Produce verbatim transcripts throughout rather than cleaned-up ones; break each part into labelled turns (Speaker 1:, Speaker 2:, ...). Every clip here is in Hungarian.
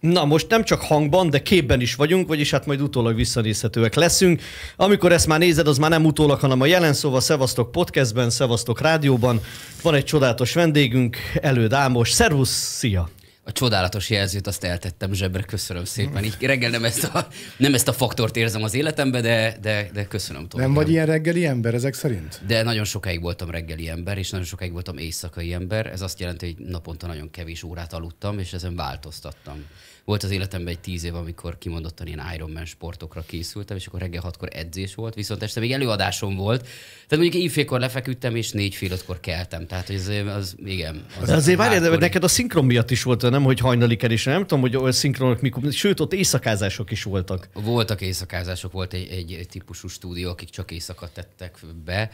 Speaker 1: Na most nem csak hangban, de képben is vagyunk, vagyis hát majd utólag visszanézhetőek leszünk. Amikor ezt már nézed, az már nem utólag, hanem a jelen, szóval Szevasztok podcastben, Szevasztok rádióban. Van egy csodálatos vendégünk, Előd Ámos. Szervusz, szia!
Speaker 2: A csodálatos jelzőt azt eltettem zsebre, köszönöm szépen. Így reggel nem ezt a, nem ezt a faktort érzem az életemben, de, de, de köszönöm. Tovább.
Speaker 3: Nem vagy ilyen reggeli ember ezek szerint?
Speaker 2: De nagyon sokáig voltam reggeli ember, és nagyon sokáig voltam éjszakai ember. Ez azt jelenti, hogy naponta nagyon kevés órát aludtam, és ezen változtattam. Volt az életemben egy tíz év, amikor kimondottan ilyen Ironman sportokra készültem, és akkor reggel hatkor edzés volt, viszont este még előadásom volt. Tehát mondjuk éjfélkor lefeküdtem, és négy fél ötkor keltem. Tehát az, az igen. Az
Speaker 1: de azért várjál, de neked a szinkron miatt is volt, nem, hogy hajnali kerés, nem tudom, hogy olyan szinkronok mikor, sőt, ott éjszakázások is voltak.
Speaker 2: Voltak éjszakázások, volt egy, egy, egy típusú stúdió, akik csak éjszaka tettek be.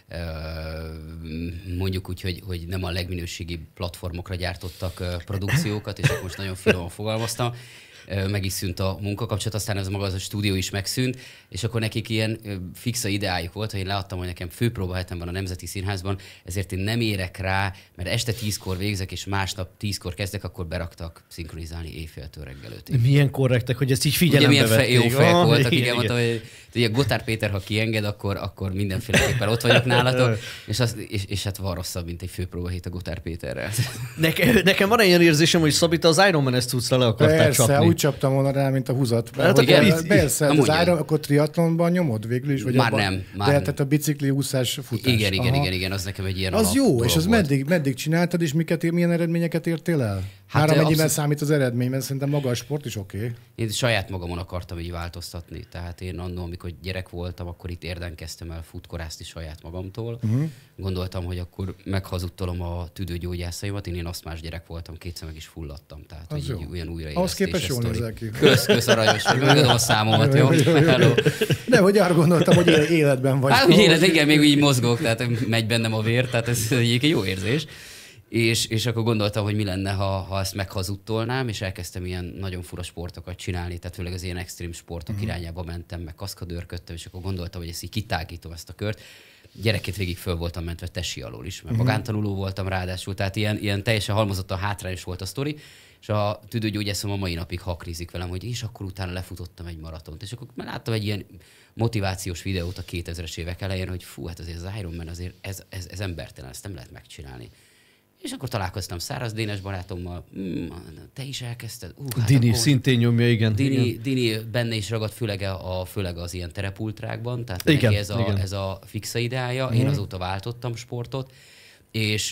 Speaker 2: Mondjuk úgy, hogy, hogy nem a legminőségibb platformokra gyártottak produkciókat, és akkor most nagyon finoman fogalmaztam. Meg is szűnt a munkakapcsolat, aztán ez maga az a stúdió is megszűnt, és akkor nekik ilyen fixa ideájuk volt, hogy én leadtam, hogy nekem főpróbahetem van a Nemzeti Színházban, ezért én nem érek rá, mert este tízkor végzek, és másnap tízkor kezdek, akkor beraktak szinkronizálni éjféltől reggel ötig.
Speaker 1: Milyen korrektek, hogy ezt így figyelembe vették.
Speaker 2: Ugye milyen fe, jó fejek voltak, igen, igen, mondtam, hogy ugye Gotthard Péter, ha kienged, akkor, akkor mindenféleképpen ott vagyok nálatok, és, az, és, és hát van rosszabb, mint egy főpróbahét a Gotthard Péterrel.
Speaker 1: Nekem, nekem van ilyen érzésem, hogy Szabi, te az Ironman-es cuccra le akartál
Speaker 3: Persze,
Speaker 1: csapni.
Speaker 3: úgy csaptam volna rá, mint a húzat.
Speaker 1: Hát
Speaker 3: igen, persze, az Iron, akkor triatlonban nyomod végül is? Vagy
Speaker 2: már
Speaker 3: abban?
Speaker 2: nem. Már
Speaker 3: de
Speaker 2: nem.
Speaker 3: tehát a bicikli, úszás, futás.
Speaker 2: Igen, igen, igen, igen, az nekem egy ilyen
Speaker 3: az jó, és az
Speaker 2: volt.
Speaker 3: meddig, meddig csináltad, és miket, milyen eredményeket értél el?
Speaker 2: Hát
Speaker 3: már amennyiben
Speaker 2: abszolút...
Speaker 3: számít az eredmény, mert szerintem maga a sport is oké. Okay.
Speaker 2: Én saját magamon akartam így változtatni. Tehát én annól, amikor gyerek voltam, akkor itt érden kezdtem el futkorászni saját magamtól. Uh-huh. Gondoltam, hogy akkor meghazudtolom a tüdőgyógyászaimat. Én, én asztmás gyerek voltam, kétszer meg is fulladtam. Tehát hogy így, olyan újraélesztés.
Speaker 3: Ahhoz képest jól nézel ki.
Speaker 2: Kösz, kösz aranyos, hogy megadom a számomat, jó? Hello.
Speaker 3: De hogy arra gondoltam, hogy életben vagy.
Speaker 2: Hát, élet, igen, még így mozgok, tehát megy bennem a vér, tehát ez egy jó érzés. És, és akkor gondoltam, hogy mi lenne, ha, ha ezt meghazudtolnám, és elkezdtem ilyen nagyon fura sportokat csinálni, tehát főleg az ilyen extrém sportok uh-huh. irányába mentem, meg kaszkadőrködtem, és akkor gondoltam, hogy ezt így kitágítom ezt a kört. Gyerekként végig föl voltam mentve tesi alól is, mert uh-huh. magántanuló voltam ráadásul, tehát ilyen, ilyen teljesen halmozottan hátrányos volt a sztori, és a tüdőgyógyászom a mai napig hakrizik velem, hogy és akkor utána lefutottam egy maratont. És akkor már láttam egy ilyen motivációs videót a kétezres évek elején, hogy fú, hát azért az Ironman azért ez, ez, ez embertelen, ezt nem lehet megcsinálni. És akkor találkoztam Száraz Dénes barátommal, mm, te is elkezdted. Uh, hát
Speaker 1: Dini
Speaker 2: akkor...
Speaker 1: szintén nyomja, igen.
Speaker 2: Dini,
Speaker 1: igen.
Speaker 2: Dini benne is ragadt, főleg, a, főleg az ilyen terepultrákban, tehát
Speaker 1: igen,
Speaker 2: neki ez, a,
Speaker 1: igen.
Speaker 2: ez a fixa ideája. Én azóta váltottam sportot, és,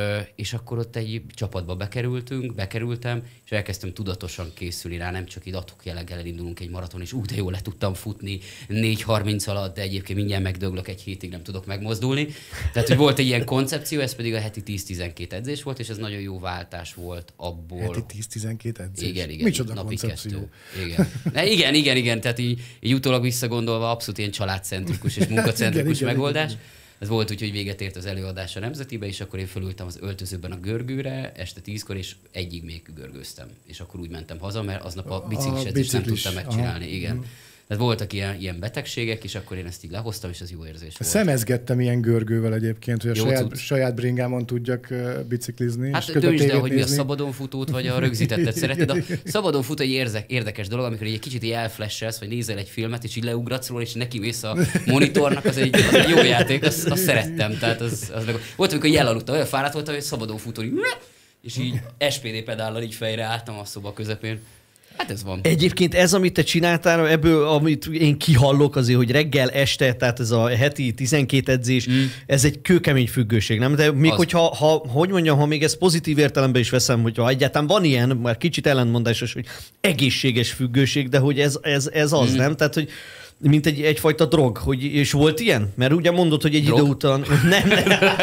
Speaker 2: és akkor ott egy csapatba bekerültünk, bekerültem, és elkezdtem tudatosan készülni rá, nem csak így adhok jelleggel elindulunk egy maraton, és úgy, de jól le tudtam futni négy harminc alatt, de egyébként mindjárt megdöglök, egy hétig nem tudok megmozdulni. Tehát, hogy volt egy ilyen koncepció, ez pedig a heti tíz-tizenkét edzés volt, és ez nagyon jó váltás volt abból.
Speaker 3: Heti tíz-tizenkét edzés?
Speaker 2: Igen, igen.
Speaker 3: Micsoda
Speaker 2: napi
Speaker 3: koncepció?
Speaker 2: Igen. De igen, igen, igen, tehát így, így utólag visszagondolva abszolút ilyen családcentrikus és munkacentrikus igen, megoldás. Igen, igen. Ez volt úgy, hogy véget ért az előadás a Nemzetibe, és akkor én fölültem az öltözőben a görgőre, este tízkor, és egyig még görgőztem. És akkor úgy mentem haza, mert aznap a biciklis edzést nem tudtam megcsinálni. Aha. Igen. Tehát voltak ilyen, ilyen betegségek, és akkor én ezt így lehoztam, és az jó érzés volt.
Speaker 3: Szemezgettem ilyen görgővel egyébként, hogy a saját, saját bringámon tudjak uh, biciklizni.
Speaker 2: Hát döntsd el, hogy mi a szabadon futót, vagy a rögzítettet szereted. A szabadon futó egy érzek, érdekes dolog, amikor egy kicsit így elflashelsz, vagy nézel egy filmet, és így leugratsz róla, és neki mész a monitornak, az egy, az egy jó játék, azt, azt szerettem. Tehát az, az meg... Volt, amikor jelaludtam, olyan fáradt voltam, hogy szabadon futó, és így es pé dé pedállal így fejre álltam a szoba közepén. Hát ez van.
Speaker 1: Egyébként ez, amit te csináltál, ebből, amit én kihallok azért, hogy reggel, este, tehát ez a heti tizenkét edzés, mm. ez egy kőkemény függőség, nem? De még az... hogyha, ha, hogy mondjam, ha még ezt pozitív értelemben is veszem, hogyha egyáltalán van ilyen, már kicsit ellentmondásos, hogy egészséges függőség, de hogy ez, ez, ez az, mm. nem? Tehát, hogy mint egy, egyfajta drog, hogy, és volt ilyen? Mert ugye mondod, hogy egy drog? Idő után... Nem, nem.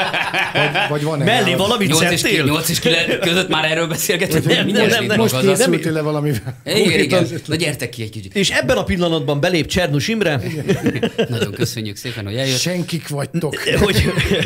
Speaker 3: Vagy, vagy van
Speaker 1: mellé valamit szedtél?
Speaker 2: nyolc és kilenc között már erről beszélgetünk. Nem, nem, nem, nem.
Speaker 3: Most készültél le valamivel.
Speaker 2: Igen, igen. Na gyertek ki egy kicsit.
Speaker 1: És ebben a pillanatban belép Csernus Imre.
Speaker 2: Nagyon köszönjük szépen, hogy eljött.
Speaker 3: Senkik vagytok.
Speaker 1: Hogy...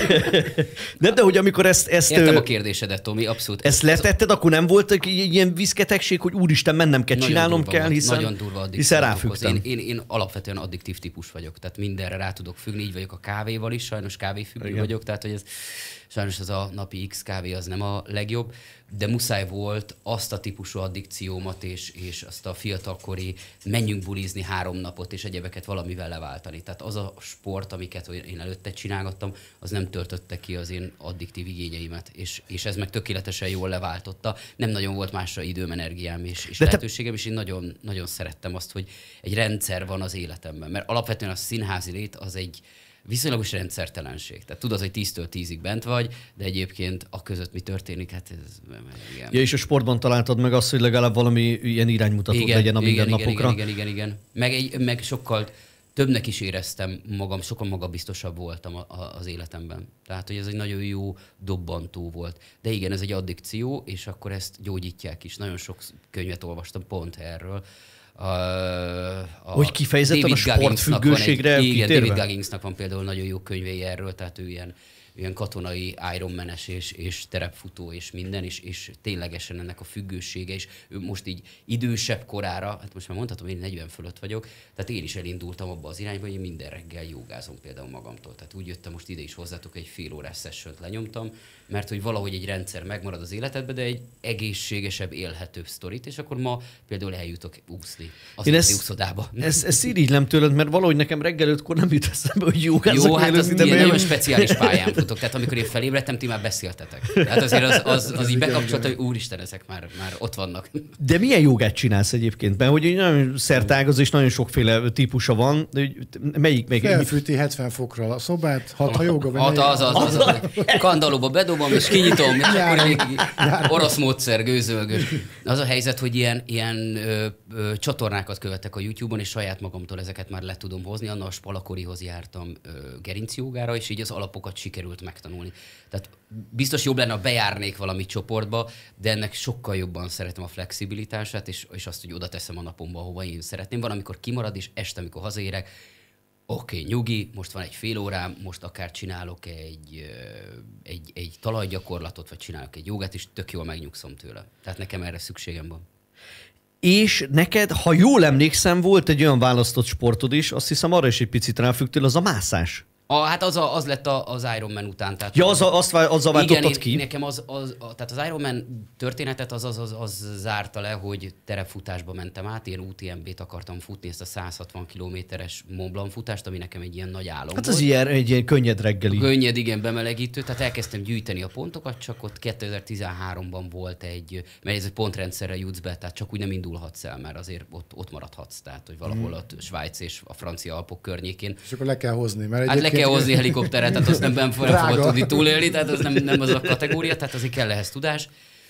Speaker 1: Nem, de hogy amikor ezt... ezt
Speaker 2: Értem a kérdésedet, Tomi, abszolút.
Speaker 1: Ezt letetted, akkor nem volt egy ilyen viszketegség, hogy úristen, mennem kell,
Speaker 2: nagyon
Speaker 1: csinálnom
Speaker 2: durva,
Speaker 1: kell, hiszen,
Speaker 2: nagyon durva
Speaker 1: hiszen ráfüggtem.
Speaker 2: Én, én, én alapvetően addiktív típus vagyok, tehát mindenre rá tudok függni, így vagyok a kávéval is, sajnos kávéfüggő vagyok, tehát hogy ez sajnos az a napi X kávé az nem a legjobb, de muszáj volt azt a típusú addikciómat és, és azt a fiatalkori menjünk bulizni három napot és egyebeket valamivel leváltani. Tehát az a sport, amiket én előtte csinálgattam, az nem töltötte ki az én addiktív igényeimet, és, és ez meg tökéletesen jól leváltotta. Nem nagyon volt másra időm, energiám és, és lehetőségem, és én nagyon, nagyon szerettem azt, hogy egy rendszer van az életemben. Mert alapvetően a színházi lét az egy viszonylagos rendszertelenség. Tehát tudod, hogy tíztől tízig bent vagy, de egyébként a között mi történik, hát ez... Igen.
Speaker 1: Ja, és a sportban találtad meg azt, hogy legalább valami ilyen iránymutató legyen a mindennapokra.
Speaker 2: Igen, igen, igen, igen. Meg, egy, meg sokkal többnek is éreztem magam, sokkal magabiztosabb voltam a, a, az életemben. Tehát, hogy ez egy nagyon jó dobbantó volt. De igen, ez egy addikció, és akkor ezt gyógyítják is. Nagyon sok könyvet olvastam pont erről. A,
Speaker 1: a hogy kifejezetten a sportfüggőségre
Speaker 2: egy, igen, David Gogginsnak van például nagyon jó könyvei erről, tehát ő ilyen, ilyen katonai Ironman-es és, és terepfutó és minden, és, és ténylegesen ennek a függősége, és ő most így idősebb korára, hát most már mondhatom, én negyven fölött vagyok, tehát én is elindultam abba az irányba, hogy én minden reggel jogázom például magamtól. Tehát úgy jöttem most ide is hozzátok, egy fél órás sessiont lenyomtam, mert hogy valahogy egy rendszer megmarad az életedben, de egy egészségesebb, élhetőbb sztorit, és akkor ma például eljutok úszni az úszodába.
Speaker 1: Ezt, ezt irigylem tőled, mert valahogy nekem reggel ötkor nem jut eszembe, hogy jogázok.
Speaker 2: Jó, hát az nagyon speciális pályán futok. Tehát amikor én felébredtem, ti már beszéltetek. Tehát azért az, az, az így bekapcsolt, hogy úristen, ezek már, már ott vannak.
Speaker 1: De milyen jogát csinálsz egyébként? Mert hogy nagyon szertágazó és nagyon sokféle típusa van. De melyik meg?
Speaker 3: Felfűti hetven fokra a szobát, hat a joga.
Speaker 2: Hat az, az, az, az. Kandalóba bedobom, és kinyitom, és akkor még orosz módszer, gőzölgős. Az a helyzet, hogy ilyen, ilyen ö, ö, csatornákat követek a YouTube-on, és saját magamtól ezeket már le tudom hozni. Anna a Spalakorihoz jártam ö, gerincjogára, és így az alapokat sikerült megtanulni. Tehát biztos jobb lenne, ha bejárnék valami csoportba, de ennek sokkal jobban szeretem a flexibilitását, és, és azt, hogy oda teszem a napomba, ahova én szeretném. Van, amikor kimarad, és este, amikor hazaérek, oké, okay, nyugi, most van egy fél órám, most akár csinálok egy, egy, egy talajgyakorlatot, vagy csinálok egy jogát, és tök jól megnyugszom tőle. Tehát nekem erre szükségem van.
Speaker 1: És neked, ha jól emlékszem, volt egy olyan választott sportod is, azt hiszem arra is egy picit ráfüggtél, az a mászás.
Speaker 2: A, hát az, a, az lett a, az Ironman után. Tehát
Speaker 1: ja, az, a, azt, azzal váltottad ki?
Speaker 2: Nekem az, az, a, tehát az Ironman történetet az, az, az, az zárta le, hogy terepfutásba mentem át, én U T M B-t akartam futni, ezt a száz hatvan kilométeres Mont Blanc futást, ami nekem egy ilyen nagy álom
Speaker 1: hát
Speaker 2: volt.
Speaker 1: az ilyen, egy ilyen könnyed reggeli.
Speaker 2: Könnyed, igen, bemelegítő, tehát elkezdtem gyűjteni a pontokat, csak ott kétezer-tizenháromban volt egy, mert ez egy pontrendszerre jutsz be, tehát csak úgy nem indulhatsz el, mert azért ott, ott maradhatsz, tehát hogy valahol a Svájc és a francia Alpok környékén.
Speaker 3: És akkor le kell hozni, mert
Speaker 2: hát le kell hozni helikopteret, tehát azt nem, nem fogod tudni túlélni, tehát az nem, nem az a kategória, tehát azért kell ehhez tudás.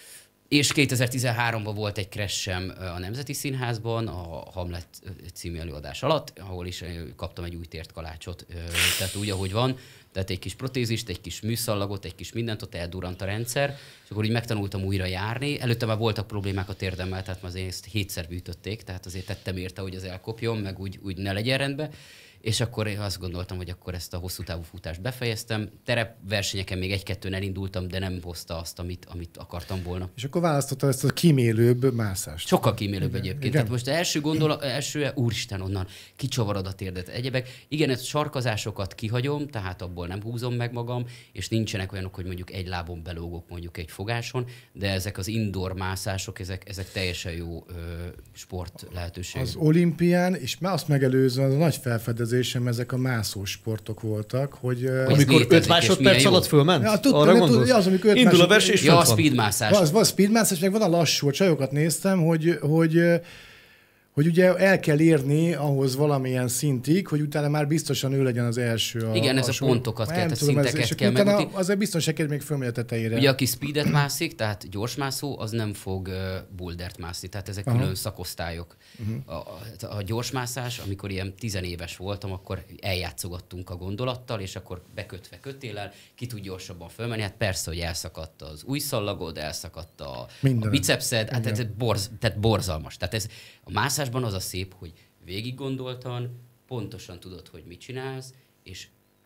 Speaker 2: És kétezer-tizenháromban volt egy crash-em a Nemzeti Színházban, a Hamlet című előadás alatt, ahol is kaptam egy új tért kalácsot, tehát úgy, ahogy van. Tehát egy kis protézist, egy kis műszallagot, egy kis mindent, ott eldurrant a rendszer, és akkor így megtanultam újra járni. Előtte már voltak problémák a térdemmel, tehát azért ezt hétszer bűtötték, tehát azért tettem érte, hogy az elkopjon, meg úgy, úgy ne legyen rendben. És akkor én azt gondoltam, hogy akkor ezt a hosszú távú futást befejeztem. Terepversenyeken még egy-kettőn elindultam, de nem hozta azt, amit, amit akartam volna.
Speaker 3: És akkor választottad ezt a kímélőbb mászást.
Speaker 2: Sokkal kímélőbb igen, egyébként. Igen. Tehát most első gondolat, első, úristen, onnan kicsavarod a térdet, egyebek. Igen, ezt sarkazásokat kihagyom, tehát abból nem húzom meg magam, és nincsenek olyanok, hogy mondjuk egy lábon belógok mondjuk egy fogáson, de ezek az indoor mászások, ezek, ezek teljesen jó ö, sport lehetőségek.
Speaker 3: Az olimpián, és már azt megelőzően az a nagy felfedezés, ezek a mászós sportok voltak, hogy...
Speaker 1: hogy amikor öt másodperc alatt fölment?
Speaker 3: Ja, tud, arra gondolsz? Az, amikor
Speaker 1: indul a verseny és
Speaker 2: ja, a speedmászás.
Speaker 3: Van, van speedmászás, meg van a lassú, a csajokat néztem, hogy, hogy, hogy ugye el kell érni ahhoz valamilyen szintig, hogy utána már biztosan ő legyen az első. A,
Speaker 2: igen, ez a, a pontokat kell, tehát szinteket ez, kell megütni.
Speaker 3: Azért biztos se még fölmegy a tetejére.
Speaker 2: Ugye aki speedet mászik, tehát gyorsmászó, az nem fog uh, bouldert mászni, tehát ezek aha. külön szakosztályok. Uh-huh. A, a, a gyorsmászás, amikor ilyen tizenéves voltam, akkor eljátszogattunk a gondolattal, és akkor bekötve kötéllel ki tud gyorsabban fölmenni. Hát persze, hogy elszakadt az új szallagod, elszakadt a, a bicepszed, hát ez borz, tehát borzalmas. Tehát ez a mászásban az a szép, hogy végig gondoltan, pontosan tudod, hogy mit csinálsz, és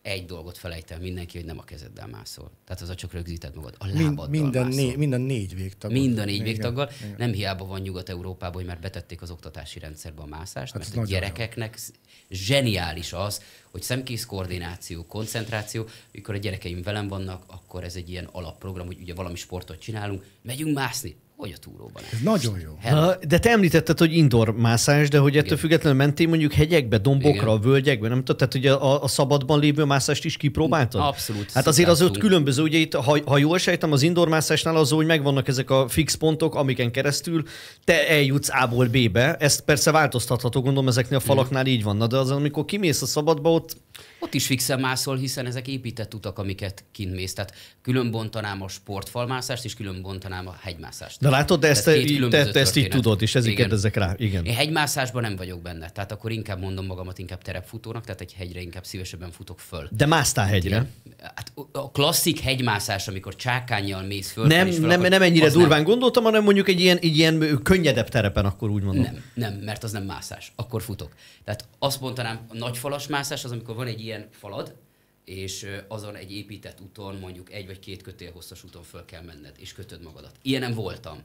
Speaker 2: egy dolgot felejtel mindenki, hogy nem a kezeddel mászol. Tehát az a csak rögzíted magad. A
Speaker 3: Mind,
Speaker 2: lábaddal
Speaker 3: minden,
Speaker 2: mászol.
Speaker 3: né, minden négy végtaggal.
Speaker 2: Mind a négy
Speaker 3: Igen,
Speaker 2: végtaggal.
Speaker 3: igen.
Speaker 2: Nem hiába van Nyugat-Európában, hogy már betették az oktatási rendszerbe a mászást,
Speaker 3: Hát
Speaker 2: mert
Speaker 3: ez
Speaker 2: a gyerekeknek zseniális az, hogy szemkész koordináció, koncentráció, amikor a gyerekeim velem vannak, akkor ez egy ilyen alapprogram, hogy ugye valami sportot csinálunk, megyünk mászni. Hogy a túróban.
Speaker 3: Ez nagyon jó.
Speaker 1: Ha, de te említetted, hogy indoor mászás, de hogy ettől
Speaker 2: Igen.
Speaker 1: függetlenül mentél mondjuk hegyekbe, dombokra,
Speaker 2: Igen.
Speaker 1: völgyekbe, nem tudod? Tehát ugye a, a szabadban lévő mászást is kipróbáltad?
Speaker 2: Abszolút.
Speaker 1: Hát azért az ott
Speaker 2: szokástunk.
Speaker 1: különböző, ugye itt, ha, ha jól sejtem, az indoor mászásnál az, hogy megvannak ezek a fix pontok, amiken keresztül te eljutsz A-ból B-be. Ezt persze változtatható, gondolom ezeknél a falaknál így van. Na, de az, amikor kimész a szabadba, ott
Speaker 2: Ott is fixen mászol, hiszen ezek épített utak, amiket kint mész. Tehát külön bontanám a sportfalmászást, és külön bontanám a hegymászást.
Speaker 1: de látod, de ezt, te,
Speaker 2: Tehát két
Speaker 1: így-
Speaker 2: különböző
Speaker 1: te, te ezt így
Speaker 2: történet.
Speaker 1: tudod, és ezért
Speaker 2: Igen.
Speaker 1: kérdezek rá. Igen.
Speaker 2: Én hegymászásban nem vagyok benne, tehát akkor inkább mondom magamat inkább terepfutónak, tehát egy hegyre inkább szívesebben futok föl.
Speaker 1: De másztál hegyre?
Speaker 2: Hát a klasszik hegymászás, amikor csákánnyal mész föl.
Speaker 1: Nem,
Speaker 2: és föl,
Speaker 1: nem,
Speaker 2: akkor
Speaker 1: nem ennyire
Speaker 2: az
Speaker 1: durván gondoltam, hanem mondjuk egy ilyen, egy ilyen könnyedebb terepen, akkor úgy mondom.
Speaker 2: Nem, nem, mert az nem mászás. Akkor futok. Tehát azt mondanám, a nagyfalas mászás az, amikor van egy ilyen falad, és ö, azon egy épített úton, mondjuk egy vagy két kötél hosszas úton föl kell menned, és kötöd magadat. Ilyenem voltam.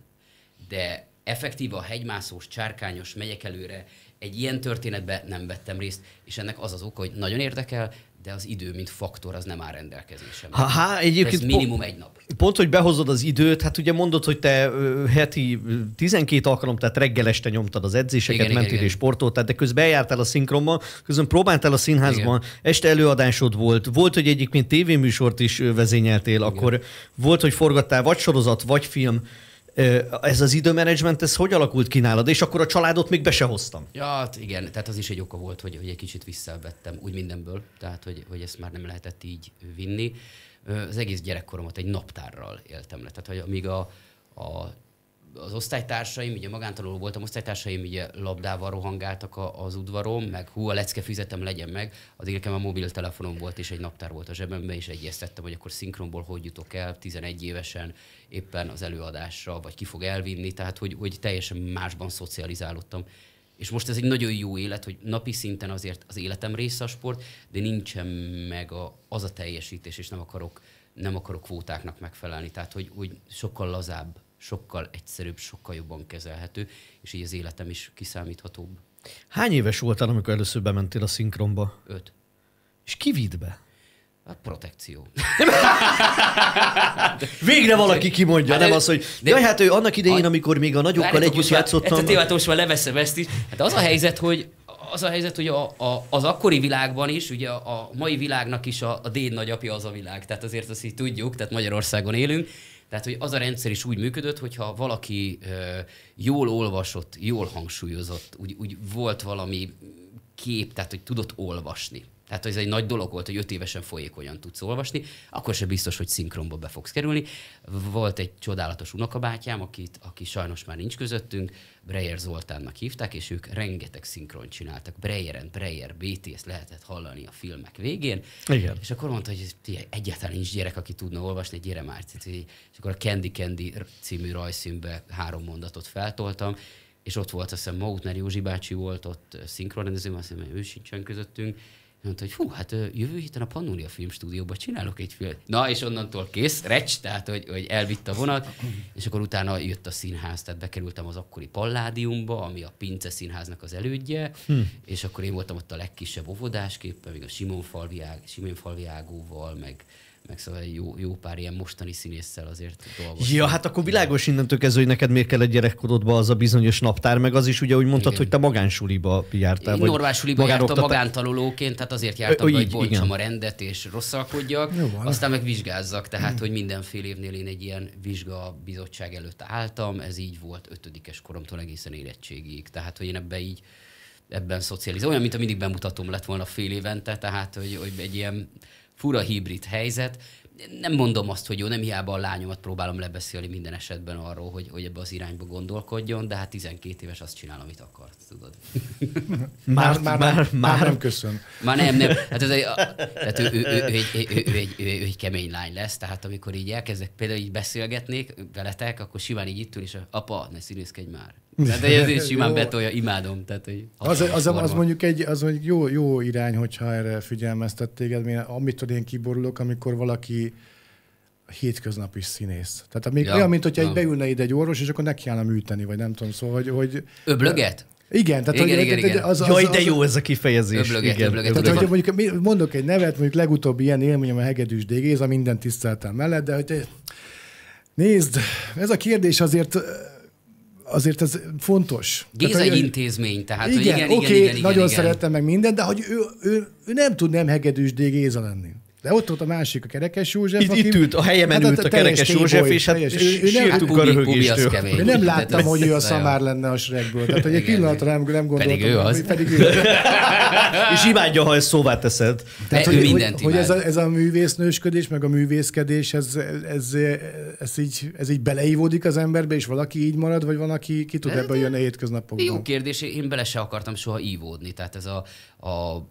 Speaker 2: De effektíve a hegymászós, csárkányos, megyek előre, egy ilyen történetben nem vettem részt, és ennek az az oka, hogy nagyon érdekel, de az idő, mint faktor, az nem áll rendelkezésemre.
Speaker 1: Ha, ha, egyébként
Speaker 2: Ez minimum egy nap.
Speaker 1: Pont, hogy behozod az időt, hát ugye mondod, hogy te ö, heti ö, tizenkét alkalom, tehát reggel este nyomtad az edzéseket,
Speaker 2: Igen, igen,
Speaker 1: mentél
Speaker 2: igen.
Speaker 1: és sportoltál, de közben eljártál a szinkronban, közben próbáltál a színházban,
Speaker 2: Igen.
Speaker 1: este előadásod volt, volt, hogy egyébként tévéműsort is ö, vezényeltél, igen. Akkor volt, hogy forgattál vagy sorozat, vagy film. Ö, Ez az időmenedzsment, ez hogy alakult ki nálad? És akkor a családot még be se hoztam.
Speaker 2: Ja, hát igen, tehát az is egy oka volt, hogy, hogy egy kicsit visszavettem úgy mindenből, tehát hogy, hogy ezt már nem lehetett így vinni. Ö, Az egész gyerekkoromat egy naptárral éltem le. Tehát, hogy amíg a, a, az osztálytársaim, ugye magántanuló voltam, osztálytársaim ugye labdával rohangáltak a, az udvaron, meg hú, a lecke füzetem legyen meg, addig nekem a mobiltelefonom volt, és egy naptár volt a zsebemben, és egyeztettem, hogy akkor szinkronból hogy jutok el tizenegy évesen éppen az előadásra, vagy ki fog elvinni, tehát hogy, hogy teljesen másban szocializálódtam. És most ez egy nagyon jó élet, hogy napi szinten azért az életem része a sport, de nincsen meg a, az a teljesítés, és nem akarok, nem akarok kvótáknak megfelelni. Tehát, hogy, hogy sokkal lazább, sokkal egyszerűbb, sokkal jobban kezelhető, és így az életem is kiszámíthatóbb.
Speaker 1: Hány éves voltál, amikor először bementél a szinkronba?
Speaker 2: Öt.
Speaker 1: És ki vitt be?
Speaker 2: A protekció.
Speaker 1: Végre valaki kimondja,
Speaker 2: Hát
Speaker 1: nem
Speaker 2: ő-
Speaker 1: az, hogy
Speaker 2: de-
Speaker 1: jaj, hát ő annak idején,
Speaker 2: A-
Speaker 1: amikor még a nagyokkal
Speaker 2: Várjátok,
Speaker 1: együtt
Speaker 2: most már-
Speaker 1: játszottam.
Speaker 2: Ezt a témát most már leveszem ezt is. Hát az a helyzet, hogy az a helyzet, hogy a, a, az akkori világban is, ugye a, a mai világnak is a, a déd nagyapja az a világ. Tehát azért azt így tudjuk, tehát Magyarországon élünk. Tehát, hogy az a rendszer is úgy működött, hogyha valaki ö, jól olvasott, jól hangsúlyozott, úgy, úgy volt valami kép, tehát hogy tudott olvasni. Tehát ez egy nagy dolog volt, hogy öt évesen folyékonyan tudsz olvasni, akkor sem biztos, hogy szinkronba be fogsz kerülni. Volt egy csodálatos unokabátyám, akit, aki sajnos már nincs közöttünk, Breyer Zoltánnak hívták, és ők rengeteg szinkront csináltak. Breyeren, Breyer, bé té, ezt lehetett hallani a filmek végén.
Speaker 1: Igen.
Speaker 2: És akkor mondta, hogy figyelj, egyáltalán nincs gyerek, aki tudna olvasni, gyere már. És akkor a Candy Candy című rajzfilmbe három mondatot feltoltam, és ott volt, azt hiszem, Mautner Józsi bácsi volt ott szinkronrendező, azt hiszem, ő sincsen közöttünk. Mondta, hogy hú, hát ö, jövő héten a Pannonia Filmstúdióban csinálok egy filmet. Na, és onnantól kész, recs, tehát, hogy, hogy elvitt a vonat, és akkor utána jött a színház, tehát bekerültem az akkori Palládiumba, ami a Pince Színháznak az elődje, hm. és akkor én voltam ott a legkisebb óvodásképpen, még a Simonfalvi, Ág, Simonfalvi Ágóval, meg, meg szóval jó, jó pár ilyen mostani színésszel azért dolgoztam.
Speaker 1: Ja, hát akkor világos innentől kezdve, hogy neked miért kellett gyerekkorodban az a bizonyos naptár, meg az is ugye úgy mondtad,
Speaker 2: Igen.
Speaker 1: hogy te magánsuliba jártál.
Speaker 2: Én
Speaker 1: vagy
Speaker 2: normál suliba jártam
Speaker 1: magánoktatás-
Speaker 2: magántanulóként, tehát azért jártam,
Speaker 1: Ö,
Speaker 2: be,
Speaker 1: így,
Speaker 2: hogy bontsam
Speaker 1: igen.
Speaker 2: a rendet és rosszalkodjak,
Speaker 3: Jó van.
Speaker 2: aztán meg vizsgázzak, tehát hogy mindenfél évnél én egy ilyen vizsgabizottság előtt álltam, ez így volt ötödikes koromtól egészen érettségig, tehát hogy én ebben így ebben szocializálom, olyan, mint a mindig bemutatom lett volna fél évente, tehát hogy, hogy egy ilyen fura hibrid helyzet. Nem mondom azt, hogy jó, nem hiába a lányomat próbálom lebeszélni minden esetben arról, hogy, hogy ebbe az irányba gondolkodjon, de hát tizenkét éves azt csinál, amit akart, tudod.
Speaker 1: Már, már, már,
Speaker 3: már
Speaker 1: már,
Speaker 3: nem köszön.
Speaker 2: Már nem, nem. Hát ez egy, a- tehát ő, ő, ő, ő, egy, ő, ő, egy, ő, ő egy kemény lány lesz, tehát amikor így elkezdek például így beszélgetnék veletek, akkor simán így itt ül, és a, apa, ne színészkedj már. Tehát ez simán betolja, imádom. Tehát, hogy
Speaker 3: az, az, az, mondjuk egy az mondjuk jó, jó irány, hogyha erre figyelmeztet téged, mert amitől én kiborulok, amikor valaki hétköznapi színész. Tehát amíg ja, olyan, mint hogyha ja. beülne ide egy orvos, és akkor nekiállna műteni, vagy nem tudom, szóval, hogy... hogy
Speaker 2: öblöget?
Speaker 3: Igen, tehát
Speaker 2: igen,
Speaker 3: hogy,
Speaker 2: igen, igen.
Speaker 3: Az, az,
Speaker 1: Jaj,
Speaker 3: az,
Speaker 1: de jó ez a kifejezés.
Speaker 2: Öblöget,
Speaker 1: igen,
Speaker 2: öblöget.
Speaker 3: Tehát, hogy mondjuk mondok egy nevet, mondjuk legutóbbi ilyen élményem a Hegedűs D. Géza, minden tiszteltem mellett, de hogy nézd, ez a kérdés azért azért ez fontos.
Speaker 2: Géza
Speaker 3: tehát,
Speaker 2: egy intézmény, tehát
Speaker 3: igen,
Speaker 2: igen, igen,
Speaker 3: oké,
Speaker 2: igen, igen,
Speaker 3: nagyon
Speaker 2: igen.
Speaker 3: szerettem meg minden, de hogy ő, ő, ő nem tud nem Hegedűs D. Géza lenni. De ott volt a másik, a Kerekes József.
Speaker 1: Itt, itt ült, a helyemen hát ült a Kerekes József, és hát sírtunk a röhögéstől.
Speaker 3: Én nem láttam, hogy ő a szamár lenne a Shrekből. Tehát, hogy egy pillanatra nem, nem gondoltam.
Speaker 2: Pedig ő az.
Speaker 3: Pedig ő.
Speaker 1: És imádja, ha ezt szóvá teszed.
Speaker 2: Tehát, hogy, hogy,
Speaker 3: hogy ez, a, ez a művésznősködés, meg a művészkedés, ez, ez, ez, így, ez így beleívódik az emberbe, és valaki így marad, vagy van, aki ki tud ebből jönni a hétköznapokban?
Speaker 2: Jó kérdés, én bele se akartam soha ívódni. Tehát ez a, a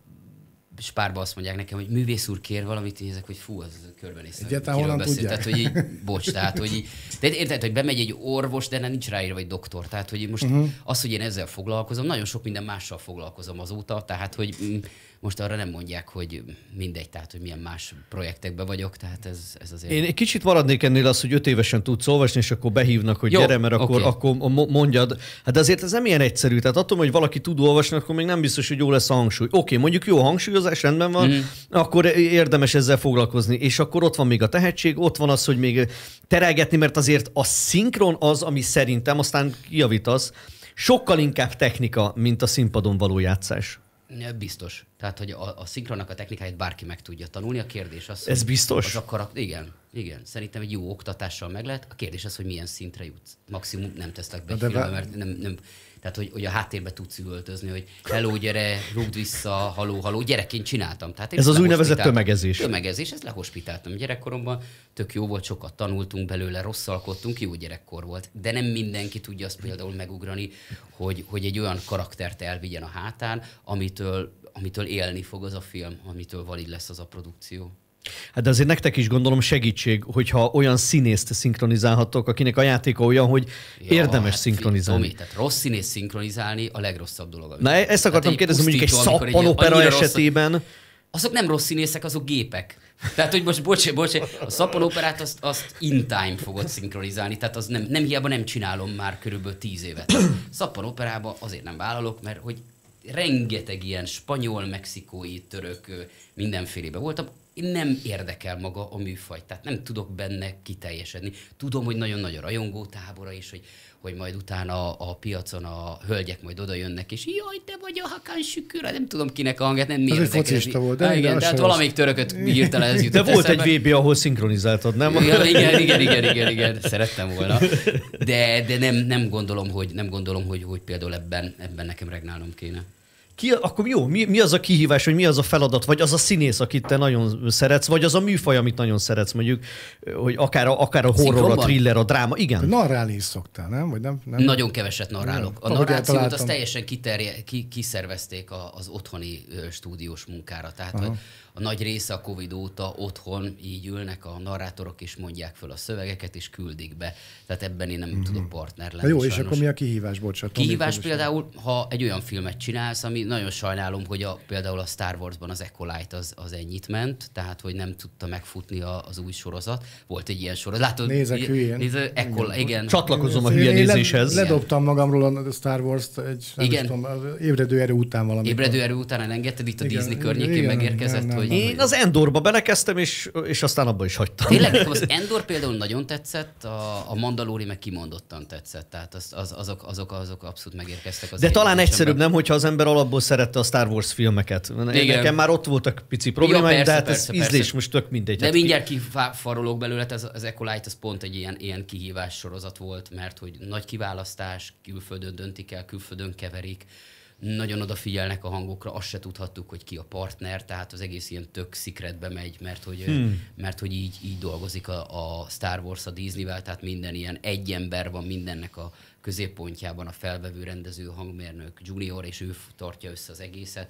Speaker 2: és párba azt mondják nekem, hogy művész úr kér valamit, nézek, hogy fú, az körbenéztem.
Speaker 3: Egyáltalán honnan tudják?
Speaker 2: Tehát, hogy így, bocs, tehát, hogy így, de érted, hogy bemegy egy orvos, de nem nincs ráírva egy doktor. Tehát, hogy most uh-huh. az, hogy én ezzel foglalkozom, nagyon sok minden mással foglalkozom azóta, tehát, hogy most arra nem mondják, hogy mindegy, tehát, hogy milyen más projektekben vagyok, tehát ez, ez azért...
Speaker 1: Én egy kicsit maradnék ennél az, hogy öt évesen tudsz olvasni, és akkor behívnak, hogy jó, gyere, mert akkor, okay. akkor mondjad. Hát azért ez nem ilyen egyszerű. Tehát attól, hogy valaki tud olvasni, akkor még nem biztos, hogy jó lesz a hangsúly. Oké, okay, mondjuk jó hangsúlyozás, rendben van, mm. akkor érdemes ezzel foglalkozni. És akkor ott van még a tehetség, ott van az, hogy még terelgetni, mert azért a szinkron az, ami szerintem, aztán kijavítasz, sokkal inkább technika, mint a színpadon való játszás.
Speaker 2: Biztos. Tehát, hogy a, a szinkronnak a technikáját bárki meg tudja tanulni. A kérdés az,
Speaker 1: ez biztos.
Speaker 2: Az a karak... Igen, igen. Szerintem egy jó oktatással meg lehet. A kérdés az, hogy milyen szintre jutsz. Maximum nem tesznek be filmbe, vá... mert nem... nem tehát, hogy, hogy a háttérbe tudsz üvöltözni, hogy hello, gyere, rúgd vissza, haló, haló. Gyerekként csináltam. Tehát
Speaker 1: ez az úgynevezett tömegezés.
Speaker 2: Tömegezés, ezt lehospitáltam gyerekkoromban. Tök jó volt, sokat tanultunk belőle, rosszalkodtunk, jó gyerekkor volt. De nem mindenki tudja azt például megugrani, hogy, hogy egy olyan karaktert elvigyen a hátán, amitől, amitől élni fog az a film, amitől valid lesz az a produkció.
Speaker 1: Hát de azért nektek is gondolom segítség, hogyha olyan színészt szinkronizálhattok, akinek a játéka olyan, hogy ja, érdemes hát, szinkronizálni.
Speaker 2: Tomi, tehát rossz színész szinkronizálni a legrosszabb dolog.
Speaker 1: Na ezt akartam kérdezni, mondjuk egy szappanopera esetében. Rossz,
Speaker 2: azok nem rossz színészek, azok gépek. Tehát, hogy most, bocs, bocs, a szappanóperát azt, azt in time fogod szinkronizálni, tehát az nem, nem hiába nem csinálom már körülbelül tíz évet. Szappanóperába azért nem vállalok, mert hogy rengeteg ilyen spanyol, mexikói, török, mindenfélébe voltam. Nem érdekel maga a műfaj, tehát nem tudok benne kiteljesedni. Tudom, hogy nagyon nagy a rajongó tábora is, hogy, hogy majd utána a, a piacon a hölgyek majd oda jönnek, és jaj, te vagy a Hakan Şükür, nem tudom kinek a hangját, nem mi
Speaker 3: érdekeli. Volt, de ah,
Speaker 2: igen, tehát valamelyik törököt hirtelen ez jutott
Speaker 1: de volt
Speaker 2: eszembe.
Speaker 1: egy vé bé, ahol szinkronizáltad, nem?
Speaker 2: Igen, igen, igen, igen, igen, igen. Szerettem volna. De, de nem, nem gondolom, hogy, nem gondolom hogy, hogy például ebben, ebben nekem regnálnom kéne.
Speaker 1: Ki, akkor jó, mi, mi az a kihívás, vagy mi az a feladat, vagy az a színész, akit te nagyon szeretsz, vagy az a műfaj, amit nagyon szeretsz, mondjuk, hogy akár a, akár a horror, a thriller, a dráma, igen.
Speaker 3: Narrálni is szoktál, nem? Vagy nem, nem?
Speaker 2: Nagyon keveset narrálok. A narrációt azt teljesen kiterje, ki, kiszervezték a, az otthoni ö, stúdiós munkára. Tehát a, a nagy része a Covid óta otthon így ülnek a narrátorok, és mondják föl a szövegeket, és küldik be. Tehát ebben én nem mm-hmm. tudok partner lenni.
Speaker 3: De jó,
Speaker 2: sajnos.
Speaker 3: És akkor mi a kihívás? Bocsánat.
Speaker 2: Kihívás például, ha egy olyan filmet csinálsz, ami nagyon sajnálom, hogy a, például a Star Warsban az Acolyte az, az ennyit ment, tehát hogy nem tudta megfutni a, az új sorozat. Volt egy ilyen sorozat. Látod,
Speaker 3: nézek hülyén.
Speaker 2: Nézek, Ecol, igen.
Speaker 1: Csatlakozom a hülye nézéshez.
Speaker 3: Le, ledobtam magamról a Star Wars-t egy, nem igen. Tudom, ébredő erő után valamikor.
Speaker 2: Ébredő erő után elengedted, itt a igen, Disney környékén igen, megérkezett, nem, nem, hogy...
Speaker 1: Én az Endorba belekezdtem, és, és aztán abba is hagytam.
Speaker 2: Tényleg nekem az Endor például nagyon tetszett, a, a Mandalori meg kimondottan tetszett, tehát az, az, azok, azok, azok abszolút megérkeztek. Az
Speaker 1: de talán egyszerűbb nem, hogyha az ember alapból szerette a Star Wars filmeket. Igen. Nekem már ott voltak pici problémáim, ja, de hát ez persze, ízlés most tök mindegy.
Speaker 2: De mindjárt kifarolok belőle, ez az Acolyte az pont egy ilyen, ilyen kihívás sorozat volt, mert hogy nagy kiválasztás, külföldön döntik el, külföldön keverik, nagyon odafigyelnek a hangokra, azt se tudhattuk, hogy ki a partner, tehát az egész ilyen tök szikretbe megy, mert hogy, hmm. mert hogy így, így dolgozik a, a Star Wars a Disneyvel, tehát minden ilyen egy ember van mindennek a középpontjában, a felvevő, rendező, hangmérnök, junior, és ő tartja össze az egészet.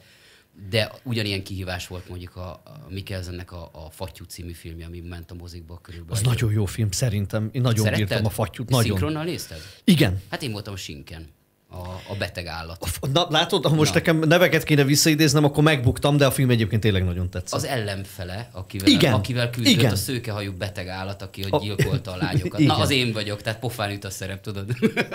Speaker 2: De ugyanilyen kihívás volt mondjuk a, a Mikkelsennek a, a Fattyú című filmje, ami ment a mozikba körülbelül.
Speaker 1: Az nagyon jó film, szerintem. Én nagyon
Speaker 2: Szeretted?
Speaker 1: bírtam a Fattyút. Nagyon.
Speaker 2: Szinkronnal nézted?
Speaker 1: Igen.
Speaker 2: Hát én voltam a Sinken. a, a beteg állat.
Speaker 1: Na, látod, ha most Na. nekem neveket kéne visszaidéznem, akkor megbuktam, de a film egyébként tényleg nagyon tetszett.
Speaker 2: Az ellenfele, akivel,
Speaker 1: Igen.
Speaker 2: akivel küzdött
Speaker 1: Igen.
Speaker 2: a szőkehajú beteg állat, aki hogy gyilkolta a lányokat. Na, az én vagyok, tehát pofán üt a szerep, tudod.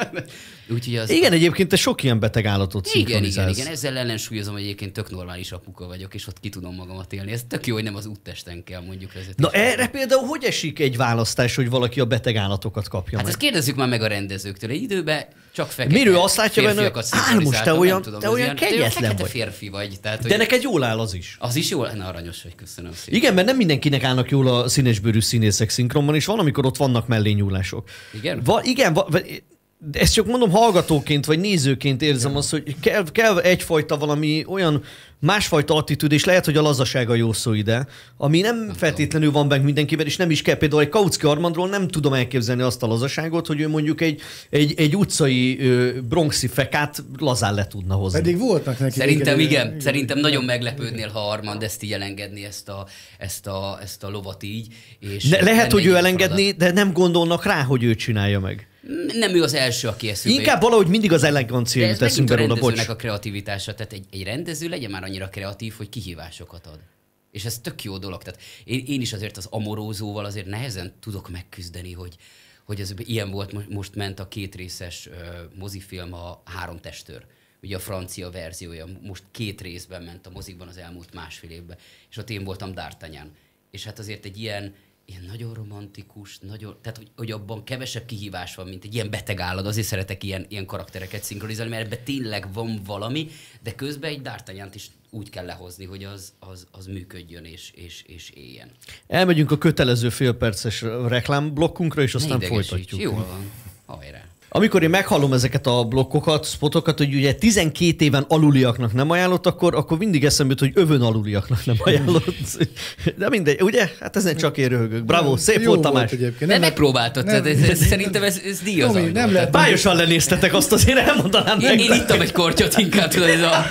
Speaker 2: Úgyhogy az
Speaker 1: igen, egyébként te sok ilyen beteg állatot szinkronizálsz.
Speaker 2: Igen, igen, igen. Ezzel ellensúlyozom, hogy egyébként tök normális apuka vagyok, és ott ki tudom magamat élni. Ez tök jó, hogy nem az úttesten kell mondjuk vezetni.
Speaker 1: Na erre például hogy esik egy választás, hogy valaki a beteg állatokat kapja
Speaker 2: Hát
Speaker 1: meg?
Speaker 2: ezt kérdezzük már meg a rendezőktől. Egy időben csak fekete
Speaker 1: Miről azt látja benne,
Speaker 2: férfiakat
Speaker 1: áll most te olyan,
Speaker 2: tudom,
Speaker 1: te olyan
Speaker 2: ilyen,
Speaker 1: kegyetlen vagy.
Speaker 2: Férfi vagy. Tehát,
Speaker 1: de
Speaker 2: hogy...
Speaker 1: neked jól áll az is.
Speaker 2: Az is jól? Na, aranyos vagy, köszönöm szépen.
Speaker 1: Igen, mert nem mindenkinek állnak jól a színesbőrű színészek szinkronban, és van, amikor ott vannak mellényúlások.
Speaker 2: Igen?
Speaker 1: Va, igen, va, ezt csak mondom hallgatóként, vagy nézőként érzem igen. azt, hogy kell, kell egyfajta valami olyan másfajta attitűd, és lehet, hogy a lazaság a jó szó ide, ami nem, nem feltétlenül tudom. van benne mindenkiben, és nem is kell. Például egy Kautsky Armandról nem tudom elképzelni azt a lazaságot, hogy ő mondjuk egy, egy, egy utcai bronxi fekát lazán le tudna hozni.
Speaker 3: Pedig voltak neki.
Speaker 2: Szerintem igen, igen. igen. Szerintem igen. nagyon meglepődnél, ha Armand ezt így elengedni, ezt a, ezt a, ezt a lovat így. És
Speaker 1: ne, lehet, hogy ő elengedni, de nem gondolnak rá, hogy ő csinálja meg.
Speaker 2: Nem ő az első, aki eszünkbe.
Speaker 1: Inkább valahogy mindig az elegancia jut eszünkbe róla, bocs.
Speaker 2: De ez megint a rendezőnek a kreativitása. Tehát egy, egy rendező legyen már annyira kreatív, hogy kihívásokat ad. És ez tök jó dolog. Tehát én, én is azért az amorózóval azért nehezen tudok megküzdeni, hogy, hogy ez ilyen volt, most ment a kétrészes uh, mozifilm, a Három testőr. Ugye a francia verziója. Most két részben ment a mozikban az elmúlt másfél évben. És ott én voltam D'Artagnan. És hát azért egy ilyen ilyen nagyon romantikus, nagyon, tehát hogy, hogy abban kevesebb kihívás van, mint egy ilyen beteg állat. Azért szeretek ilyen, ilyen karaktereket szinkronizálni, mert ebben tényleg van valami, de közben egy D'Artagnan-t is úgy kell lehozni, hogy az, az, az működjön és, és, és éljen.
Speaker 1: Elmegyünk a kötelező félperces reklámblokkunkra, és aztán folytatjuk.
Speaker 2: Jól van, hajrá.
Speaker 1: Amikor én meghallom ezeket a blokkokat, spotokat, hogy ugye tizenkét éven aluliaknak nem ajánlott, akkor, akkor mindig eszembe jut, hogy övön aluliaknak nem ajánlott. De mindegy, ugye? Hát ezen csak én röhögök. Bravo, szép
Speaker 3: jó
Speaker 1: volt, Tamás.
Speaker 2: Volt de megpróbáltad, nem, ez, ez, szerintem ez, ez díjazandó. Nem
Speaker 1: lehet. Bájosan lenéztetek, azt azért elmondanám.
Speaker 2: Én, én ittam egy kortyot inkább, tudod, ez a...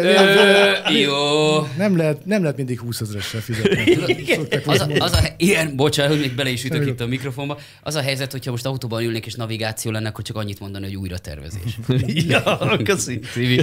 Speaker 2: Jó.
Speaker 3: Nem lehet, nem lehet mindig húszezressel fizetni.
Speaker 2: Az a, az a, ilyen, bocsánat, hogy még bele is ütök itt a mikrofonba. Az a helyzet, hogyha most autóban ülnék és navigáció lenne, akkor csak annyit mondani, hogy újra tervezés.
Speaker 1: Ja, köszi.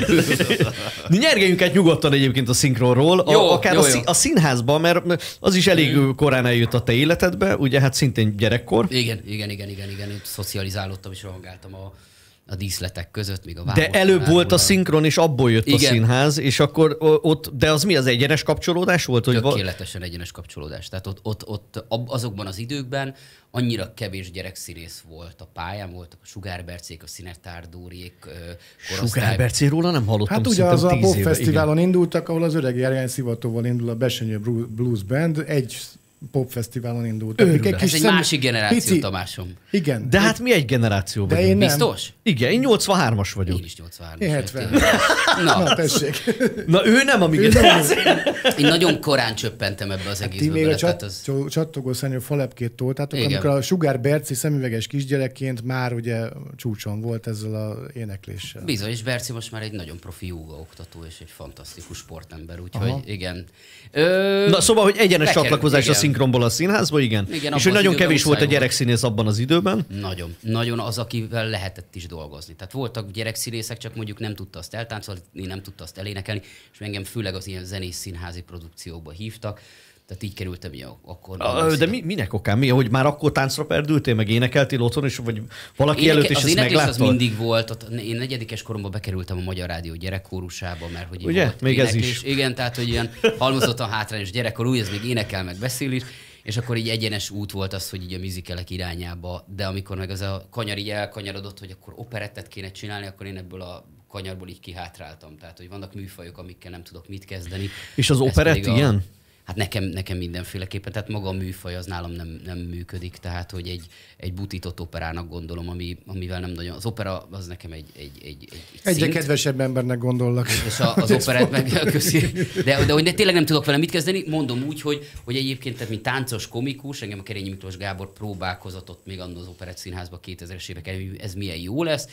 Speaker 1: Nyergeljünk át nyugodtan egyébként a szinkronról,
Speaker 2: jó,
Speaker 1: akár
Speaker 2: jó,
Speaker 1: a,
Speaker 2: jó.
Speaker 1: a színházban, mert az is elég korán eljött a te életedbe, ugye hát szintén gyerekkor.
Speaker 2: Igen, igen, igen, igen, igen. Én szocializálódtam és rohangáltam a, a díszletek között, míg a
Speaker 1: De előbb volt a szinkron, és abból jött igen. a színház, és akkor ott, de az mi, az egyenes kapcsolódás volt? Hogy
Speaker 2: tökéletesen val- egyenes kapcsolódás. Tehát ott, ott, ott azokban az időkben annyira kevés gyerekszínész volt a pályán, voltak a Sugár Bercék, a Színetár Dóriék korosztály.
Speaker 1: Sugár Bercéről nem hallottam.
Speaker 3: Hát ugye az a Pop Fesztiválon indultak, ahol az Öreg Gergely Szivatóval indul a Besenyő Blues Band, egy popfesztiválon indult.
Speaker 2: Egy Ez egy szem... másik generáció, pici... Tamásom.
Speaker 3: Igen.
Speaker 1: De hát mi egy generáció
Speaker 3: vagyunk. Én
Speaker 2: Biztos?
Speaker 1: Igen, én nyolcvanhármas vagyok.
Speaker 2: Én is nyolcvanhármas.
Speaker 3: Én hetven.
Speaker 2: Na.
Speaker 3: Na, tessék.
Speaker 1: Na ő nem a mi generáció.
Speaker 2: Én nagyon korán csöppentem ebbe az egészbe.
Speaker 3: Ti még a csat, az... csattogó szennyő falepkét toltátok, igen. Amikor a Sugár Berci szemüveges kisgyerekként már ugye csúcson volt ezzel az énekléssel.
Speaker 2: Bizony, és Berci most már egy nagyon profi jóga oktató és egy fantasztikus sportember, úgyhogy aha. igen. Ö...
Speaker 1: Na szóval, hogy egyenes bekerül, csatlakozás igen. a szinkronból a színházba, igen? igen és hogy nagyon kevés volt a gyerekszínész abban az időben.
Speaker 2: Nagyon. Nagyon az, akivel lehetett is dolgozni. Tehát voltak gyerekszínészek, csak mondjuk nem tudta azt eltáncolni, nem tudta azt elénekelni, és engem főleg az ilyen zenés színházi produkciókba hívtak. Tehát így kerültem így akkor.
Speaker 1: A, de mi, minek okán? Mi, hogy már akkor táncra perdültél, meg énekeltél otthon, és vagy valaki Éneke, előtt is ezt megláttad?
Speaker 2: Az mindig volt. Ott, én negyedikes koromban bekerültem a Magyar Rádió gyerekkórusába, mert hogy
Speaker 1: ugye?
Speaker 2: Volt
Speaker 1: még
Speaker 2: éneklés.
Speaker 1: Ez is.
Speaker 2: Igen, tehát hogy ilyen halmozottan hátrányos gyerekkor, úgy ez még énekel, meg beszél is. És akkor így egyenes út volt az, hogy így a musicalek irányába, de amikor meg az a kanyar így elkanyarodott, hogy akkor operettet kéne csinálni, akkor én ebből a kanyarból így kihátráltam. Tehát, hogy vannak műfajok, amikkel nem tudok mit kezdeni.
Speaker 1: És az operett a... ilyen?
Speaker 2: Hát nekem, nekem mindenféleképpen, tehát maga a műfaj az nálam nem, nem működik, tehát hogy egy, egy butított operának gondolom, ami, amivel nem nagyon... Az opera az nekem egy, egy, egy, egy, egy
Speaker 3: Egyre szint. Kedvesebb embernek gondollak.
Speaker 2: És a, az operát meg köszi. De, de hogy tényleg nem tudok vele mit kezdeni, mondom úgy, hogy, hogy egyébként, tehát mint táncos komikus, engem a Kerényi Miklós Gábor próbálkozott ott még annak az Operett Színházban kétezres évek elő, ez milyen jó lesz,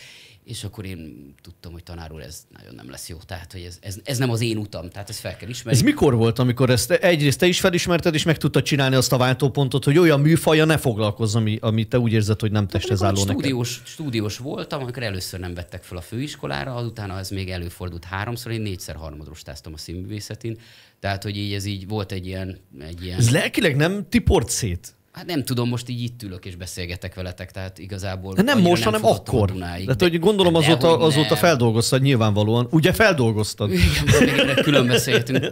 Speaker 2: és akkor én tudtam, hogy tanár úr, ez nagyon nem lesz jó. Tehát, hogy ez, ez, ez nem az én utam, tehát ezt fel kell ismerni.
Speaker 1: Ez mikor volt, amikor ezt egyrészt te is felismerted, és meg tudtad csinálni azt a váltópontot, hogy olyan műfaja ne foglalkozz, ami, ami te úgy érzed, hogy nem testhez álló neked?
Speaker 2: Stúdiós, stúdiós voltam, amikor először nem vettek fel a főiskolára, azutána ez még előfordult háromszor, én négyszer harmadrostáztam a színművészetén. Tehát, hogy így ez így volt egy ilyen... Egy ilyen...
Speaker 1: Ez lelkileg nem tiport szét?
Speaker 2: Hát nem tudom, most így itt ülök és beszélgetek veletek, tehát igazából...
Speaker 1: De nem most, hanem akkor. Tehát, hogy gondolom azóta, azóta feldolgoztad nyilvánvalóan. Ugye feldolgoztad?
Speaker 2: Igen, még külön beszélgetünk.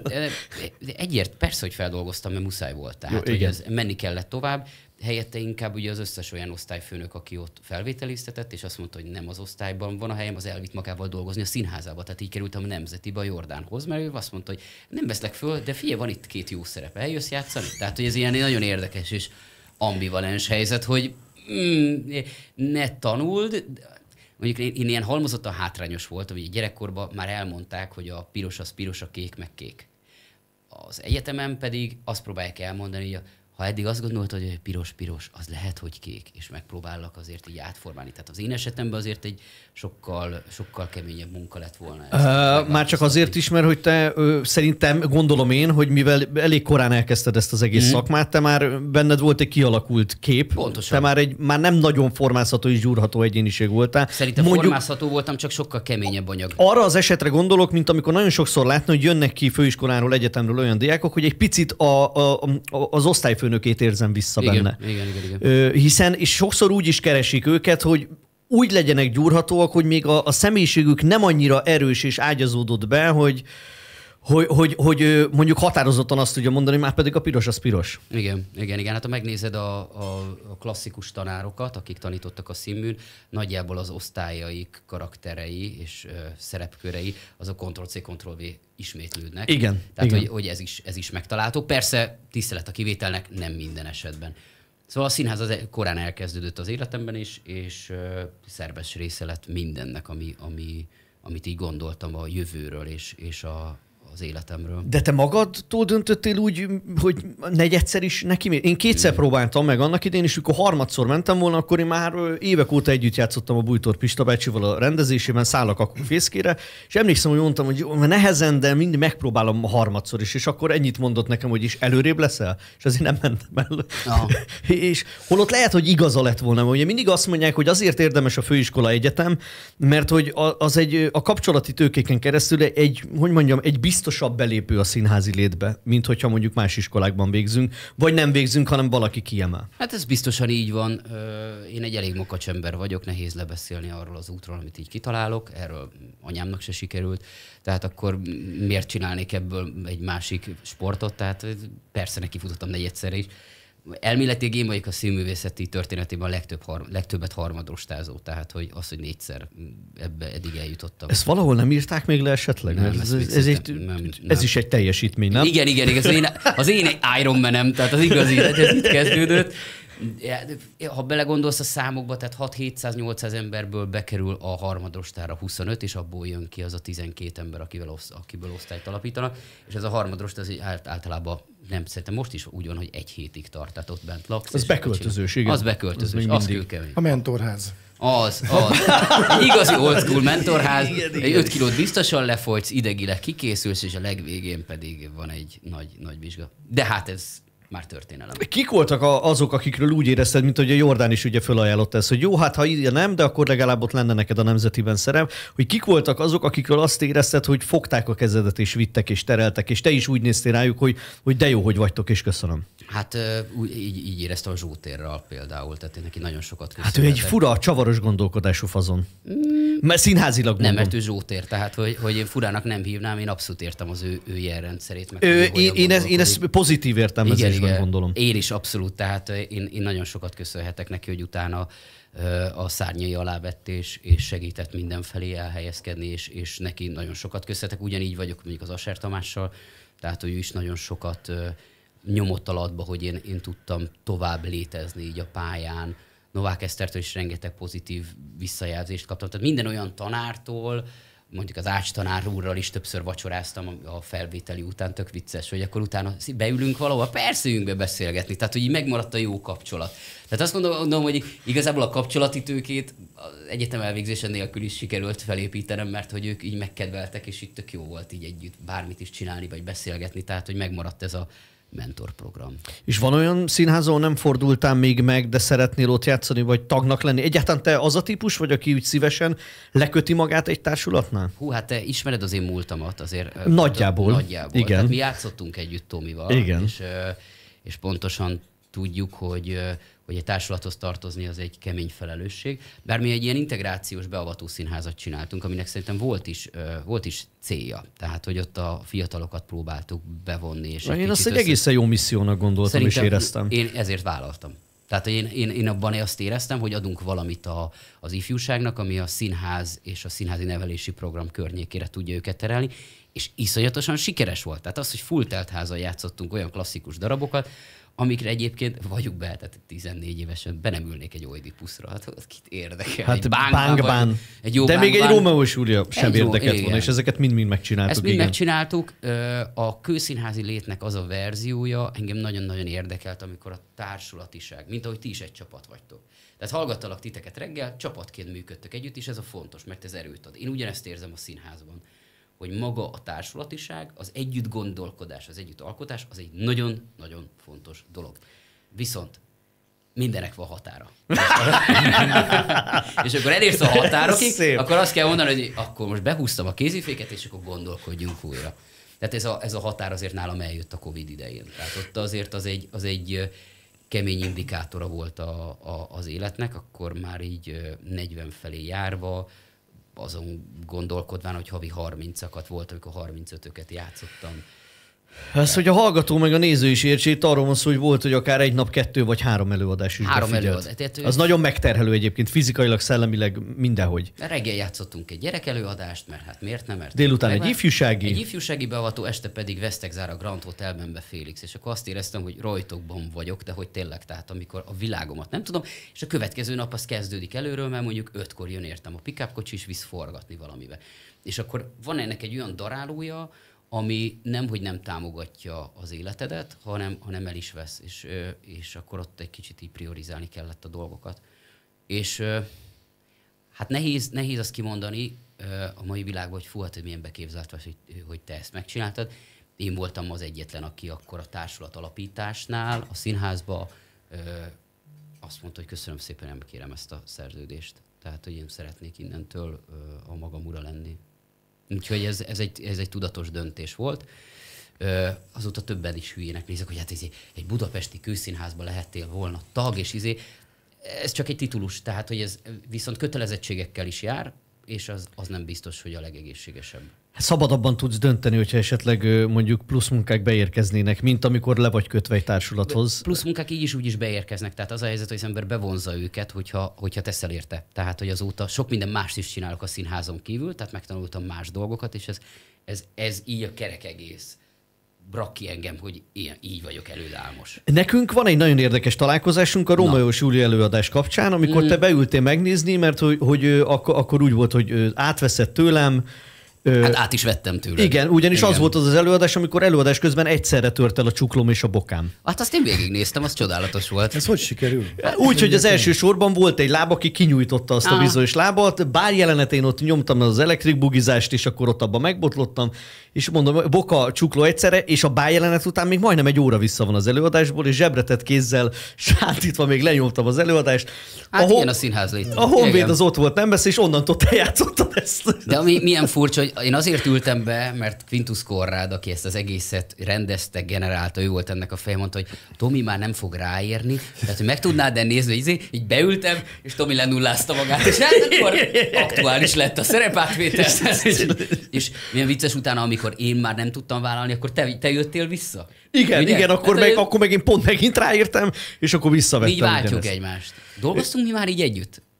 Speaker 2: Egyért persze, hogy feldolgoztam, mert muszáj volt. Tehát, jó, hogy ez, menni kellett tovább. Helyette inkább ugye az összes olyan osztályfőnök, aki ott felvételiztetett, és azt mondta, hogy nem az osztályban van a helyem, az elvitt magával dolgozni a színházába. Tehát így kerültem a Nemzetibe, a Jordánhoz, mert ő azt mondta, hogy nem veszlek föl, de figyelj, van itt két jó szerep, eljössz játszani? Tehát, hogy ez ilyen nagyon érdekes és ambivalens helyzet, hogy mm, ne tanuld. Mondjuk én, én ilyen halmozottan hátrányos voltam, hogy gyerekkorban már elmondták, hogy a piros az piros, a kék meg kék. Az egyetemen pedig azt próbálják elmondani, hogy a ha eddig azt gondoltad, hogy piros-piros, az lehet, hogy kék, és megpróbálok azért így átformálni. Tehát az én esetemben azért egy sokkal, sokkal keményebb munka lett volna.
Speaker 1: Uh, már csak azért is, mert hogy te ö, szerintem gondolom én, hogy mivel elég korán elkezdted ezt az egész mm. szakmát, te már benned volt egy kialakult kép.
Speaker 2: Pontosan.
Speaker 1: Te már, egy, már nem nagyon formázható és gyúrható egyéniség voltál.
Speaker 2: Szerintem Mondjuk, formázható voltam, csak sokkal keményebb anyag.
Speaker 1: Arra az esetre gondolok, mint amikor nagyon sokszor látni, hogy jönnek ki főiskoláról, egyetemről olyan diákok, hogy egy picit a, a, a, az osztályfőnökét érzem vissza
Speaker 2: igen,
Speaker 1: benne.
Speaker 2: Igen, igen, igen.
Speaker 1: Ö, hiszen, és sokszor úgy is keresik őket, hogy úgy legyenek gyúrhatóak, hogy még a, a személyiségük nem annyira erős és ágyazódott be, hogy, hogy, hogy, hogy mondjuk határozottan azt tudja mondani, már pedig a piros az piros.
Speaker 2: Igen, igen, igen. Hát ha megnézed a, a, a klasszikus tanárokat, akik tanítottak a színműn, nagyjából az osztályaik, karakterei és ö, szerepkörei, azok Ctrl-C, Ctrl-V ismétlődnek.
Speaker 1: Igen.
Speaker 2: Tehát,
Speaker 1: igen.
Speaker 2: Hogy, hogy ez, is, ez is megtalálható. Persze tisztelet a kivételnek, nem minden esetben. Szóval a színház az korán elkezdődött az életemben is, és ö, szerves része lett mindennek, ami, ami, amit így gondoltam a jövőről és, és a az életemről.
Speaker 1: De te magadtól döntöttél úgy, hogy negyedszer is neki? Én kétszer mm. próbáltam meg annak idén, és amikor harmadszor mentem volna, akkor én már évek óta együtt játszottam a Bújtor Pista bácsival a rendezésében, Szállak a fészkére, és emlékszem, hogy mondtam, hogy nehezen, de mindig megpróbálom a harmadszor is, és akkor ennyit mondott nekem, hogy is előrébb leszel, és azért nem mentem el. És holott lehet, hogy igaza lett volna, ugye mindig azt mondják, hogy azért érdemes a főiskola egyetem, mert hogy az egy a kapcsolati tőkéken keresztül egy, hogy mondjam, egy biztosabb belépő a színházi létbe, mint hogyha mondjuk más iskolákban végzünk, vagy nem végzünk, hanem valaki kiemel.
Speaker 2: Hát ez biztosan így van. Én egy elég mokacs ember vagyok, nehéz lebeszélni arról az útról, amit így kitalálok. Erről anyámnak se sikerült. Tehát akkor miért csinálnék ebből egy másik sportot? Tehát persze neki futottam negyedszer is. Elméletileg én vagyok a színművészeti történetében a legtöbb, legtöbbet harmadrostázó, tehát hogy az, hogy négyszer ebbe eddig eljutottam.
Speaker 1: Ezt valahol nem írták még le esetleg?
Speaker 2: Nem,
Speaker 1: ez,
Speaker 2: ez,
Speaker 1: ez, egy,
Speaker 2: nem, nem.
Speaker 1: ez is egy teljesítmény, nem?
Speaker 2: Igen, igen, igen. Az én, az én Iron Man-em, tehát az igazi, ez itt kezdődött. Ha belegondolsz a számokba, tehát hat-hétszáz-nyolcszáz emberből bekerül a harmadrostára huszonöt, és abból jön ki az a tizenkét ember, akivel oszt, akiből osztályt alapítanak, és ez a harmadrost az általában nem, szerintem most is úgy van, hogy egy hétig tart, tehát ott bent laksz.
Speaker 1: Az beköltözős, igen.
Speaker 2: Az beköltözős, az, az kőkemény.
Speaker 3: A mentorház.
Speaker 2: Az, az. Egy igazi old school mentorház, egy öt kilót biztosan lefolytsz, idegileg kikészülsz, és a legvégén pedig van egy nagy, nagy vizsga. De hát ez már történelem.
Speaker 1: Kik voltak azok, akikről úgy érezted, mint hogy a Jordán is ugye felajánlotta ezt, hogy jó, hát ha ide nem, de akkor legalább ott lenne neked a nemzetiben szerep, hogy kik voltak azok, akikről azt érezted, hogy fogták a kezedet, és vittek, és tereltek, és te is úgy néztél rájuk, hogy, hogy de jó, hogy vagytok, és köszönöm.
Speaker 2: Hát úgy, így, így éreztem a Zsótérral például, tehát én neki nagyon sokat köszönhetek.
Speaker 1: Hát ő egy fura, csavaros gondolkodású fazon. Mm. Mert színházilag mondom.
Speaker 2: Nem, mert ő Zsótér, tehát hogy, hogy én furának nem hívnám, én abszolút értem az ő, ő jelrendszerét. Meg
Speaker 1: ő, én, én, ez, én ezt pozitív értelmezésben gondolom.
Speaker 2: Én is abszolút, tehát én, én nagyon sokat köszönhetek neki, hogy utána a szárnyai alá vett és, és segített mindenfelé elhelyezkedni, és, és neki nagyon sokat köszönhetek. Ugyanígy vagyok mondjuk az Asser Tamással, tehát ő is nagyon sokat nyomott alatba, hogy én, én tudtam tovább létezni így a pályán. Novák Esztertől is rengeteg pozitív visszajelzést kaptam. Tehát minden olyan tanártól, mondjuk az ácstanár úrral is többször vacsoráztam a felvételi után, tök vicces, hogy akkor utána beülünk valahol, persze üljünk be beszélgetni, tehát hogy így megmaradt a jó kapcsolat. Tehát azt gondolom, hogy igazából a kapcsolati tőkét az egyetem elvégzése nélkül is sikerült felépítenem, mert hogy ők így megkedveltek, és itt tök jó volt így együtt bármit is csinálni, vagy beszélgetni, tehát hogy megmaradt ez a mentorprogram.
Speaker 1: És van olyan színház, ahol nem fordultál még meg, de szeretnél ott játszani, vagy tagnak lenni? Egyáltalán te az a típus vagy, aki úgy szívesen leköti magát egy társulatnál?
Speaker 2: Hú, hát te ismered az én múltamat azért.
Speaker 1: Nagyjából.
Speaker 2: Nagyjából.
Speaker 1: Igen.
Speaker 2: Tehát mi játszottunk együtt Tomival,
Speaker 1: Igen.
Speaker 2: És, és pontosan tudjuk, hogy, hogy egy társulathoz tartozni az egy kemény felelősség. Bár mi egy ilyen integrációs beavató színházat csináltunk, aminek szerintem volt is, volt is célja. Tehát, hogy ott a fiatalokat próbáltuk bevonni. És
Speaker 1: egy én azt egy össze... egészen jó missziónak gondoltam, szerintem és éreztem.
Speaker 2: Én ezért vállaltam. Tehát én, én, én abban azt éreztem, hogy adunk valamit a, az ifjúságnak, ami a színház és a színházi nevelési program környékére tudja őket terelni, és iszonyatosan sikeres volt. Tehát az, hogy full telt házal játszottunk olyan klasszikus darabokat, amikre egyébként vagyunk be, tehát tizennégy évesen be nem ülnék egy Oidipuszra, hát kit érdekel?
Speaker 1: Hát
Speaker 2: egy
Speaker 1: bánkban.
Speaker 2: Egy jó
Speaker 1: de
Speaker 2: bánkban.
Speaker 1: Még egy Rómeó és Júlia sem
Speaker 2: egy
Speaker 1: érdekelt
Speaker 2: jó,
Speaker 1: volna, és ezeket mind-mind megcsináltuk.
Speaker 2: Ezt mind
Speaker 1: igen.
Speaker 2: megcsináltuk. A kőszínházi létnek az a verziója engem nagyon-nagyon érdekelt, amikor a társulatiság, mint ahogy ti is egy csapat vagytok. Tehát hallgattalak titeket reggel, csapatként működtök együtt, és ez a fontos, mert ez erőt ad. Én ugyanezt érzem a színházban, hogy maga a társulatiság, az együtt gondolkodás, az együtt alkotás, az egy nagyon-nagyon fontos dolog. Viszont mindenek van határa. És akkor elérsz a határokig, akkor azt kell mondani, hogy akkor most behúztam a kéziféket, és akkor gondolkodjunk újra. Tehát ez a, ez a határ azért nálam eljött a Covid idején. Tehát ott azért az egy, az egy kemény indikátora volt a, a, az életnek, akkor már így negyven felé járva, azon gondolkodván, hogy havi harmincakat volt, amikor harmincötöket játszottam.
Speaker 1: Ez, hogy a hallgató meg a néző is értsét, arról van szó, hogy volt, hogy akár egy nap kettő vagy három előadás is
Speaker 2: Három
Speaker 1: befigyelt.
Speaker 2: előadás.
Speaker 1: Az nagyon megterhelő egyébként, fizikailag, szellemileg, mindenhogy.
Speaker 2: Reggel játszottunk egy gyerekelőadást, mert hát miért nem? Mert
Speaker 1: délután egy ifjúsági.
Speaker 2: Egy ifjúsági beavató, este pedig Vesztegzár a Grand Hotelben be Félix. És akkor azt éreztem, hogy rajtokban vagyok, de hogy tényleg, tehát amikor a világomat nem tudom, és a következő nap az kezdődik előről, mert mondjuk ötkor jön értem a pick-up kocsi, és visz forgatni valamibe. És akkor van ennek egy olyan darálója, ami nemhogy nem támogatja az életedet, hanem, hanem el is vesz, és, és akkor ott egy kicsit így priorizálni kellett a dolgokat. És hát nehéz, nehéz azt kimondani a mai világban, hogy fú, hát, hogy milyen beképzelt vagy, hogy, hogy te ezt megcsináltad. Én voltam az egyetlen, aki akkor a társulat alapításnál, a színházba azt mondta, hogy köszönöm szépen, nem kérem ezt a szerződést. Tehát, hogy én szeretnék innentől a magam ura lenni. Úgyhogy ez, ez, egy, ez egy tudatos döntés volt. Ö, azóta többen is hülyének nézek, hogy hát izé, egy budapesti kőszínházban lehettél volna tag, és izé, ez csak egy titulus, tehát hogy ez viszont kötelezettségekkel is jár, és az, az nem biztos, hogy a legegészségesebb.
Speaker 1: Szabadabban tudsz dönteni, hogyha esetleg mondjuk plusz munkák beérkeznének, mint amikor le vagy kötve egy társulathoz.
Speaker 2: Plusz munkák így is úgy is beérkeznek, tehát az a helyzet, hogy az ember bevonza őket, hogyha, hogyha teszel érte. Tehát, hogy azóta sok minden mást is csinálok a színházon kívül, tehát megtanultam más dolgokat, és ez, ez, ez így a kerek egész brak ki engem, hogy ilyen, így vagyok elődállmos.
Speaker 1: Nekünk van egy nagyon érdekes találkozásunk a Rómeó és Júlia előadás kapcsán, amikor mm. te beültél megnézni, mert hogy, hogy akkor, akkor úgy volt, hogy átveszed tőlem.
Speaker 2: Hát át is vettem tőle.
Speaker 1: Igen, ugyanis igen. Az volt az az előadás, amikor előadás közben egyszerre tört el a csuklóm és a bokám.
Speaker 2: Hát azt én végignéztem, az csodálatos volt.
Speaker 3: Ez hogy sikerül?
Speaker 1: Úgy, hogy az első sorban volt egy láb, aki kinyújtotta azt a bizonyos lábat, bár jelenetén ott nyomtam az elektrik bugizást, és akkor ott abban megbotlottam, és mondom, boka, csukló egyszerre, és a bájjelenet után még majdnem egy óra vissza van az előadásból, és zsebretett kézzel sátítva még lenyomtam az előadást.
Speaker 2: Hát
Speaker 1: a
Speaker 2: ilyen a színház léte.
Speaker 1: A Honvéd az ott volt, nem beszél, és onnantól te játszottad ezt.
Speaker 2: De ami milyen furcsa, hogy én azért ültem be, mert Quintus Conrad, aki ezt az egészet rendezte, generálta, ő volt ennek a feje, mondta, hogy Tomi már nem fog ráérni, tehát hogy meg tudnád-e nézni, hogy izé, így beültem, és Tomi lenullázta magát, és hát akkor aktuális lett a szerepátvétel. és, és milyen vicces utána, amikor én már nem tudtam vállalni, akkor te, te jöttél vissza.
Speaker 1: Igen, ugye? igen, akkor, hát, meg, akkor meg én pont megint ráértem, és akkor visszavettem.
Speaker 2: Így váltjuk ugyanezt. Egymást. Dolgoztunk mi már így együtt?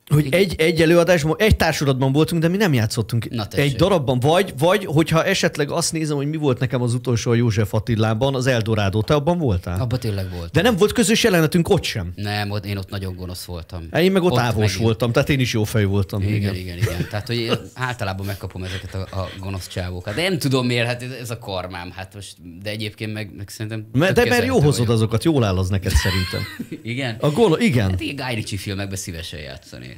Speaker 1: Hogy egy, egy előadásban, egy társulatban voltunk, de mi nem játszottunk Na, egy darabban. Vagy, vagy, hogyha esetleg azt nézem, hogy mi volt nekem az utolsó a József Attilában, az Eldorado, te abban voltál?
Speaker 2: Abban tényleg volt.
Speaker 1: De nem volt közös jelenetünk ott sem.
Speaker 2: Nem, ott, én ott nagyon gonosz voltam.
Speaker 1: Én meg ott, ott ávós megint. voltam, tehát én is jó fej voltam.
Speaker 2: Igen, igen, igen. igen. Tehát, hogy én általában megkapom ezeket a, a gonosz csávókat. De nem tudom miért, hát ez a karmám. Hát most, de egyébként meg, meg szerintem...
Speaker 1: De, de mert jó hozod azokat, jól áll az neked szerintem.
Speaker 2: Igen?
Speaker 1: A gól, igen.
Speaker 2: Hát én Guy Ritchie filmekben szívesen játszani.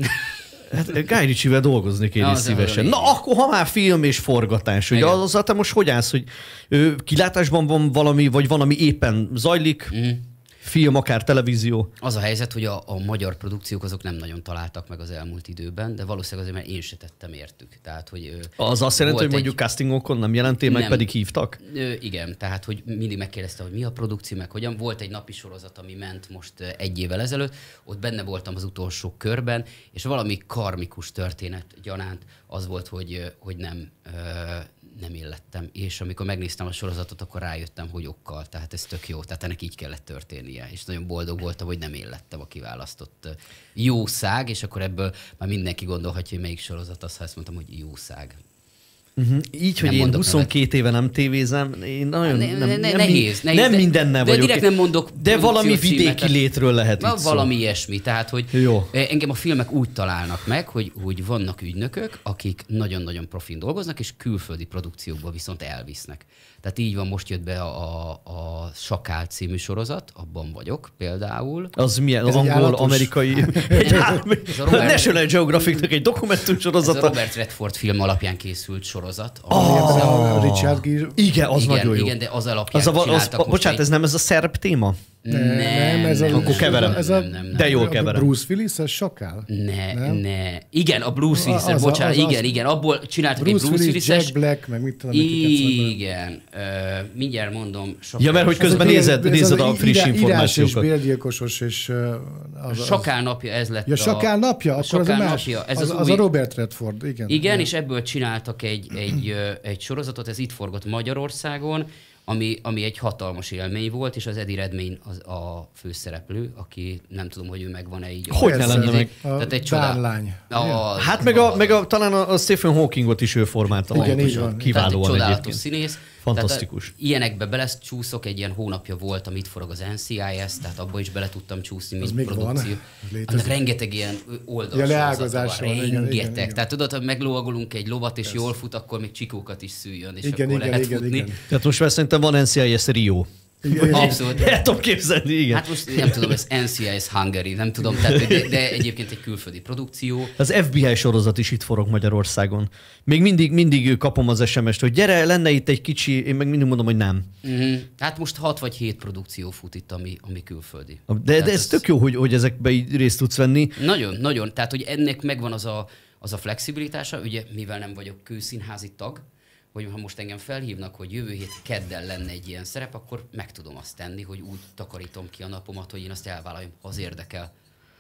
Speaker 1: Hát Guy Ritchie-vel dolgozni én is szívesen. Na, akkor ha már film és forgatás, hogy az, az te most hogy állsz, hogy ö, kilátásban van valami, vagy valami éppen zajlik, mm. film, akár televízió?
Speaker 2: Az a helyzet, hogy a, a magyar produkciók azok nem nagyon találtak meg az elmúlt időben, de valószínűleg azért, mert én se tettem értük. Tehát, hogy,
Speaker 1: az azt jelenti, hogy mondjuk egy... castingokon nem jelentél meg, nem. pedig hívtak?
Speaker 2: Ö, igen, tehát hogy mindig megkérdezte, hogy mi a produkció, meg hogyan. Volt egy napi sorozat, ami ment most egy évvel ezelőtt, ott benne voltam az utolsó körben, és valami karmikus történet gyanánt az volt, hogy, hogy nem... Ö, nem illettem. És amikor megnéztem a sorozatot, akkor rájöttem, hogy okkal. Tehát ez tök jó. Tehát ennek így kellett történnie. És nagyon boldog voltam, hogy nem illettem a kiválasztott jószág, és akkor ebből már mindenki gondolhatja, hogy melyik sorozat az, ha ezt mondtam, hogy jószág.
Speaker 1: Uh-huh. Így, nem hogy én huszonkét éve nem tévézem, én nagyon
Speaker 2: ne,
Speaker 1: nem,
Speaker 2: ne,
Speaker 1: nem,
Speaker 2: nehéz,
Speaker 1: nem,
Speaker 2: nehéz,
Speaker 1: nem mindennel
Speaker 2: de
Speaker 1: vagyok.
Speaker 2: De direkt nem mondok
Speaker 1: De valami vidéki létről lehet itt
Speaker 2: valami szó. Ilyesmi. Tehát, hogy Jó. engem a filmek úgy találnak meg, hogy, hogy vannak ügynökök, akik nagyon-nagyon profin dolgoznak, és külföldi produkciókba viszont elvisznek. Tehát így van, most jött be a, a Sakál című sorozat, abban vagyok például.
Speaker 1: Az milyen? Az angol, amerikai... egy Robert... National Geographic-nak egy dokumentum sorozata.
Speaker 2: Ez a Robert Redford film alapján készült sorozat.
Speaker 1: Oh,
Speaker 3: a Richard Gere.
Speaker 1: Igen, az
Speaker 2: igen,
Speaker 1: nagyon jó.
Speaker 2: Igen, de az alapján
Speaker 1: az a,
Speaker 2: csináltak
Speaker 1: az, Bocsánat, egy... ez nem ez a szerb téma?
Speaker 2: Nem,
Speaker 3: nem, ez
Speaker 2: nem,
Speaker 3: a,
Speaker 1: akkor keverem.
Speaker 3: Ez a,
Speaker 2: nem, nem, nem.
Speaker 1: De jól keverem.
Speaker 3: Bruce Willis, ez Sakál?
Speaker 2: Ne,
Speaker 3: nem?
Speaker 2: ne. Igen, a Bruce Willis,
Speaker 3: az,
Speaker 2: bocsánat,
Speaker 3: az, az,
Speaker 2: igen, igen, abból csináltak
Speaker 3: Bruce
Speaker 2: egy Bruce
Speaker 3: Willis,
Speaker 2: Willis-es.
Speaker 3: Jack Black, meg mit tudom,
Speaker 2: igen, uh, mindjárt mondom.
Speaker 1: Sakál. Ja, mert hogy közben ez nézed, ez nézed a friss írás információkat.
Speaker 3: Írás és bérgyilkosos, és... Az, az.
Speaker 2: Sakál napja, ez lett
Speaker 3: ja, a... Sakál napja? Akkor
Speaker 2: Sakál
Speaker 3: az a más.
Speaker 2: Napja, ez
Speaker 3: az,
Speaker 2: az,
Speaker 3: az
Speaker 2: új...
Speaker 3: a Robert Redford, igen.
Speaker 2: Igen, igen, és ebből csináltak egy, egy, egy sorozatot, ez itt forgott Magyarországon, Ami, ami egy hatalmas élmény volt, és az Eddie Redmayne az a főszereplő, aki nem tudom, hogy ő megvan-e így.
Speaker 1: Hogy ne lenne meg?
Speaker 3: Tehát egy csodállány.
Speaker 1: Hát meg, a, meg a, talán a Stephen Hawkingot is ő formálta.
Speaker 3: Igen, így van.
Speaker 2: Kiválóan egyébként. Csodálatos színész.
Speaker 1: Fantasztikus.
Speaker 2: Tehát ilyenekbe belecsúszok, egy ilyen hónapja volt, amit forog az en cé i es, tehát abba is bele tudtam csúszni, mint
Speaker 3: még
Speaker 2: produkció. Annak rengeteg ilyen
Speaker 3: oldalsorozata van,
Speaker 2: rengeteg.
Speaker 3: igen, igen,
Speaker 2: tehát tudod, ha meglovagolunk egy lovat, és jól fut, akkor még csikókat is szüljön, és
Speaker 3: igen,
Speaker 2: akkor
Speaker 3: igen,
Speaker 2: lehet
Speaker 3: igen,
Speaker 2: futni.
Speaker 3: Igen.
Speaker 1: Tehát most már szerintem van en cé i es Rio.
Speaker 2: Igen, abszolút.
Speaker 1: El tudom képzelni, igen.
Speaker 2: Hát most nem tudom, ez en cé i es Hungary, nem tudom, tehát, de, de egyébként egy külföldi produkció.
Speaker 1: Az ef bé i sorozat is itt forog Magyarországon. Még mindig, mindig kapom az es em est, hogy gyere, lenne itt egy kicsi, én meg mindig mondom, hogy nem.
Speaker 2: Mm-hmm. Hát most hat vagy hét produkció fut itt, ami, ami külföldi.
Speaker 1: De, de ez, ez tök jó, hogy, hogy ezekbe így részt tudsz venni.
Speaker 2: Nagyon, nagyon. Tehát, hogy ennek megvan az a, az a flexibilitása, ugye, mivel nem vagyok kőszínházi tag, hogy ha most engem felhívnak, hogy jövő hét kedden lenne egy ilyen szerep, akkor meg tudom azt tenni, hogy úgy takarítom ki a napomat, hogy én azt elvállaljam, ha az érdekel.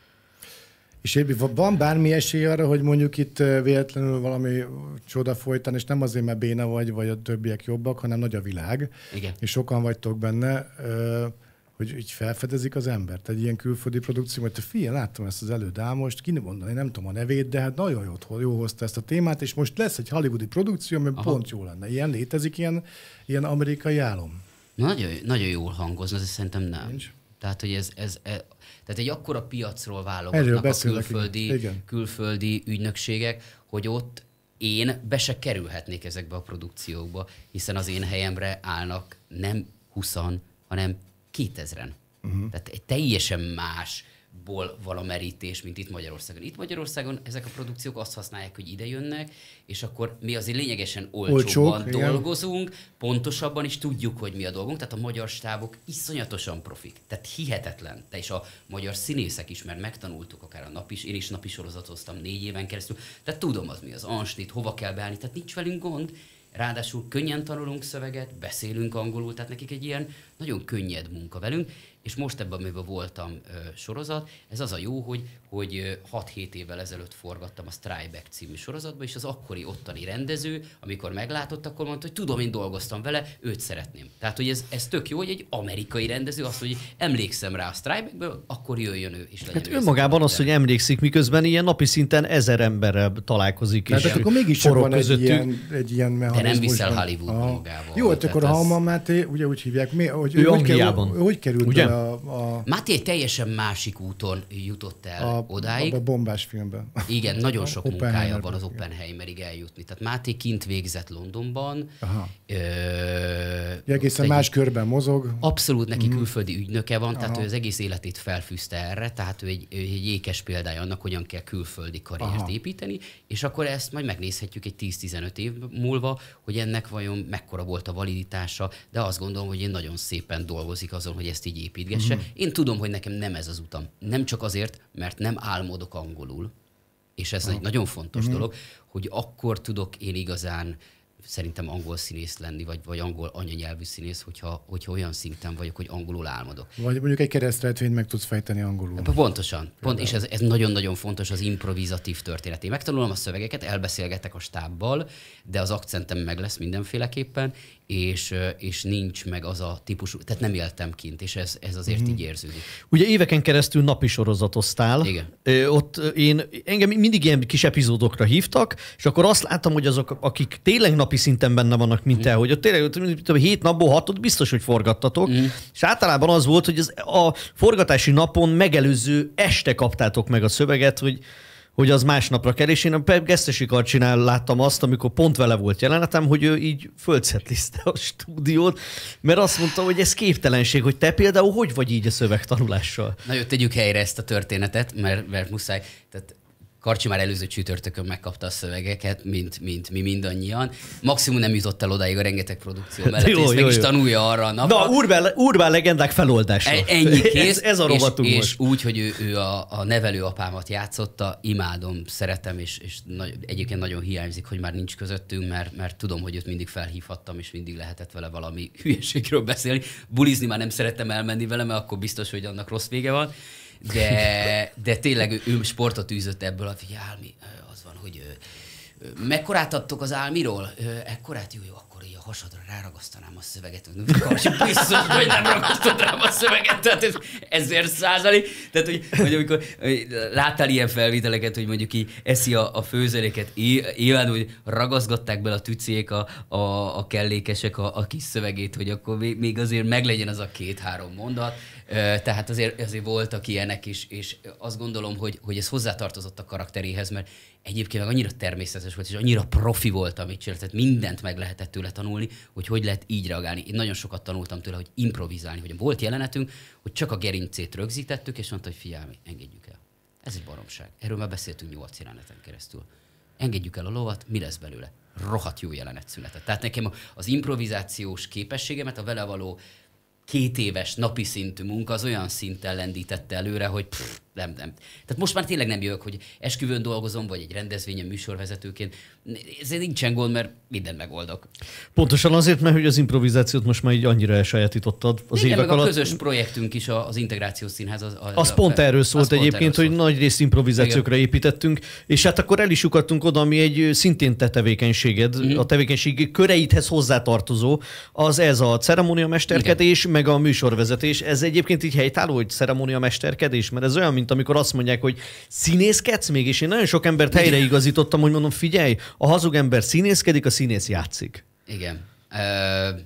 Speaker 3: És van bármi esély arra, hogy mondjuk itt véletlenül valami csoda folytán, és nem azért, mert béna vagy, vagy a többiek jobbak, hanem nagy a világ,
Speaker 2: igen.
Speaker 3: És sokan vagytok benne, hogy így felfedezik az embert. Egy ilyen külföldi produkció, hogy te figyelj, láttam ezt az előtt, ám most ki mondani, nem tudom a nevét, de hát nagyon jó, jó hozta ezt a témát, és most lesz egy hollywoodi produkció, ami Aha. pont jó lenne. Ilyen létezik, ilyen, ilyen amerikai álom?
Speaker 2: Nagyon, nagyon jól hangozna, de szerintem nem.
Speaker 3: Nincs.
Speaker 2: Tehát, hogy ez, ez, ez tehát egy akkora piacról válogatnak a külföldi, külföldi ügynökségek, hogy ott én be se kerülhetnék ezekbe a produkciókba, hiszen az én helyemre állnak nem huszan, hanem kétezren. Uh-huh. Tehát egy teljesen másból van a merítés, mint itt Magyarországon. Itt Magyarországon ezek a produkciók azt használják, hogy ide jönnek, és akkor mi azért lényegesen olcsóbban Olcsók, dolgozunk, igen. Pontosabban is tudjuk, hogy mi a dolgunk. Tehát a magyar stábok iszonyatosan profik. Tehát hihetetlen. Te és a magyar színészek is, mert megtanultuk akár a napi, én is napi sorozatoztam négy éven keresztül. Tehát tudom az mi az ansnit, hova kell beállni, tehát nincs velünk gond. Ráadásul könnyen tanulunk szöveget, beszélünk angolul, tehát nekik egy ilyen nagyon könnyed munka velünk, és most ebben, amiben voltam ö, sorozat, ez az a jó, hogy, hogy hat-hét évvel ezelőtt forgattam a Strikeback című sorozatba, és az akkori ottani rendező, amikor meglátott, akkor mondta, hogy tudom, én dolgoztam vele, őt szeretném. Tehát, hogy ez, ez tök jó, hogy egy amerikai rendező azt, hogy emlékszem rá a Strikebackből, akkor jöjjön ő, és legyen
Speaker 1: hát önmagában az, hogy emlékszik, miközben ilyen napi szinten ezer emberrel találkozik.
Speaker 3: Tehát és akkor mégis van egy ilyen, egy ilyen mechanizmus.
Speaker 2: De nem viszel Hollywoodba magával.
Speaker 3: Jó, hát akkor a Halman Máté, ugye úgy hívják, mi, hogy,
Speaker 1: ő
Speaker 3: hogy,
Speaker 1: Angliában.
Speaker 3: Kerül, hogy került
Speaker 1: ugye?
Speaker 3: a, a...
Speaker 2: Máté egy teljesen másik úton jutott el
Speaker 3: a,
Speaker 2: odáig.
Speaker 3: A bombás filmben.
Speaker 2: Igen, nagyon sok munkája van az Oppenheimerig eljutni. Tehát Máté kint végzett Londonban.
Speaker 3: Aha.
Speaker 2: Ö,
Speaker 3: egészen más egy, körben mozog.
Speaker 2: Abszolút neki mm. külföldi ügynöke van, Aha. tehát ő az egész életét felfűzte erre, tehát ő egy, ő egy ékes példája annak, hogyan kell külföldi karriert Aha. építeni, és akkor ezt majd megnézhetjük egy tíz-tizenöt év múlva, hogy ennek vajon mekkora volt a validitása, de azt gondolom, hogy én nagyon szépen dolgozik azon, hogy ezt így építgesse. Mm. Én tudom, hogy nekem nem ez az utam. Nem csak azért, mert nem álmodok angolul, és ez Aha. egy nagyon fontos mm. dolog, hogy akkor tudok én igazán szerintem angol színész lenni, vagy, vagy angol anyanyelvű színész, hogyha, hogyha olyan szinten vagyok, hogy angolul álmodok.
Speaker 3: Vagy mondjuk egy keresztrejtvényt meg tudsz fejteni angolul.
Speaker 2: Pontosan. Pont, és ez, ez nagyon-nagyon fontos az improvizatív történet. Én megtanulom a szövegeket, elbeszélgetek a stábbal, de az akcentem meg lesz mindenféleképpen, és, és nincs meg az a típusú, tehát nem éltem kint, és ez, ez azért mm-hmm. így érződik.
Speaker 1: Ugye éveken keresztül napi sorozatoztál.
Speaker 2: Igen.
Speaker 1: Ö, ott én, engem mindig ilyen kis epizódokra hívtak, és akkor azt láttam, hogy azok, akik tényleg napi szinten benne vannak, mint te, mm. hogy ott tényleg hét napból hatot biztos, hogy forgattatok, mm. és általában az volt, hogy az, a forgatási napon megelőző este kaptátok meg a szöveget, hogy hogy az másnapra kell, és én a Pep Gesztesi Karcsinál láttam azt, amikor pont vele volt jelenetem, hogy ő így földszetliszte a stúdiót, mert azt mondta, hogy ez képtelenség, hogy te például hogy vagy így a szövegtanulással?
Speaker 2: Na jó, tegyük helyre ezt a történetet, mert, mert muszáj. Tehát Karcsi már előző csütörtökön megkapta a szövegeket, mint, mint mi mindannyian. Maximum nem jutott el odáig a rengeteg produkció mellett, jó, és jó, meg jó. is tanulja arra a napra.
Speaker 1: Na, urbán, urbán legendák feloldása.
Speaker 2: Ennyi kész.
Speaker 1: ez, ez a rovatunk
Speaker 2: és,
Speaker 1: most.
Speaker 2: És úgy, hogy ő, ő a, a nevelőapámat játszotta, imádom, szeretem, és, és nagy, egyébként nagyon hiányzik, hogy már nincs közöttünk, mert, mert tudom, hogy őt mindig felhívhattam, és mindig lehetett vele valami hülyeségről beszélni. Bulizni már nem szerettem elmenni vele, mert akkor biztos, hogy annak rossz vége van. De, de tényleg ő, ő sportot űzött ebből, hogy Álmi, az van, hogy mekkorát adtok az Álmiról? Ekkorát? Jó, jó, akkor így a hasadra ráragasztanám a szöveget. Biztos, hogy nem ragasztod rám a szöveget, tehát ez ezer százalék. Tehát, hogy, hogy amikor láttál ilyen felvételeket, hogy mondjuk így eszi a, a főzeléket, éled, hogy ragaszgatták bele a tücék, a, a, a kellékesek a, a kis szövegét, hogy akkor még, még azért meglegyen az a két-három mondat. Tehát azért, azért voltak ilyenek is, és azt gondolom, hogy, hogy ez hozzátartozott a karakteréhez, mert egyébként meg annyira természetes volt, és annyira profi volt, amit csinált, tehát mindent meg lehetett tőle tanulni, hogy hogy lehet így reagálni. Én nagyon sokat tanultam tőle, hogy improvizálni, hogy volt jelenetünk, hogy csak a gerincét rögzítettük, és mondta, hogy figyelj, engedjük el. Ez egy baromság. Erről már beszéltünk nyolc jeleneten keresztül. Engedjük el a lovat, mi lesz belőle? Rohadt jó jelenet született. Tehát nekem az improvizációs képességemet, a vele való két éves napi szintű munka az olyan szinten lendítette előre, hogy pff, nem, nem. Tehát most már tényleg nem jövök, hogy esküvőn dolgozom, vagy egy rendezvényen műsorvezetőként. Ezért nincsen gond, mert mindent megoldok.
Speaker 1: Pontosan azért, mert hogy az improvizációt most már így annyira elsajátítottad az
Speaker 2: igen,
Speaker 1: évek
Speaker 2: meg
Speaker 1: alatt.
Speaker 2: a közös projektünk is, az Integrációs Színház. Az, az,
Speaker 1: az a, pont erről szólt egyébként, hogy nagy részt improvizációkra igen. építettünk, és hát akkor el is lyukadtunk oda, ami egy szintén te tevékenységed, mm. a tevékenység köreidhez hozzátartozó, az ez a ceremóniamesterkedés, meg a műsorvezetés. Ez egyébként így helytálló, hogy ceremóniamesterkedés, mert ez olyan, mint amikor azt mondják, hogy színészkedsz még, és én nagyon sok embert helyreigazítottam, hogy mondom, figyelj, a hazug ember színészkedik, a színész játszik.
Speaker 2: Igen. Uh,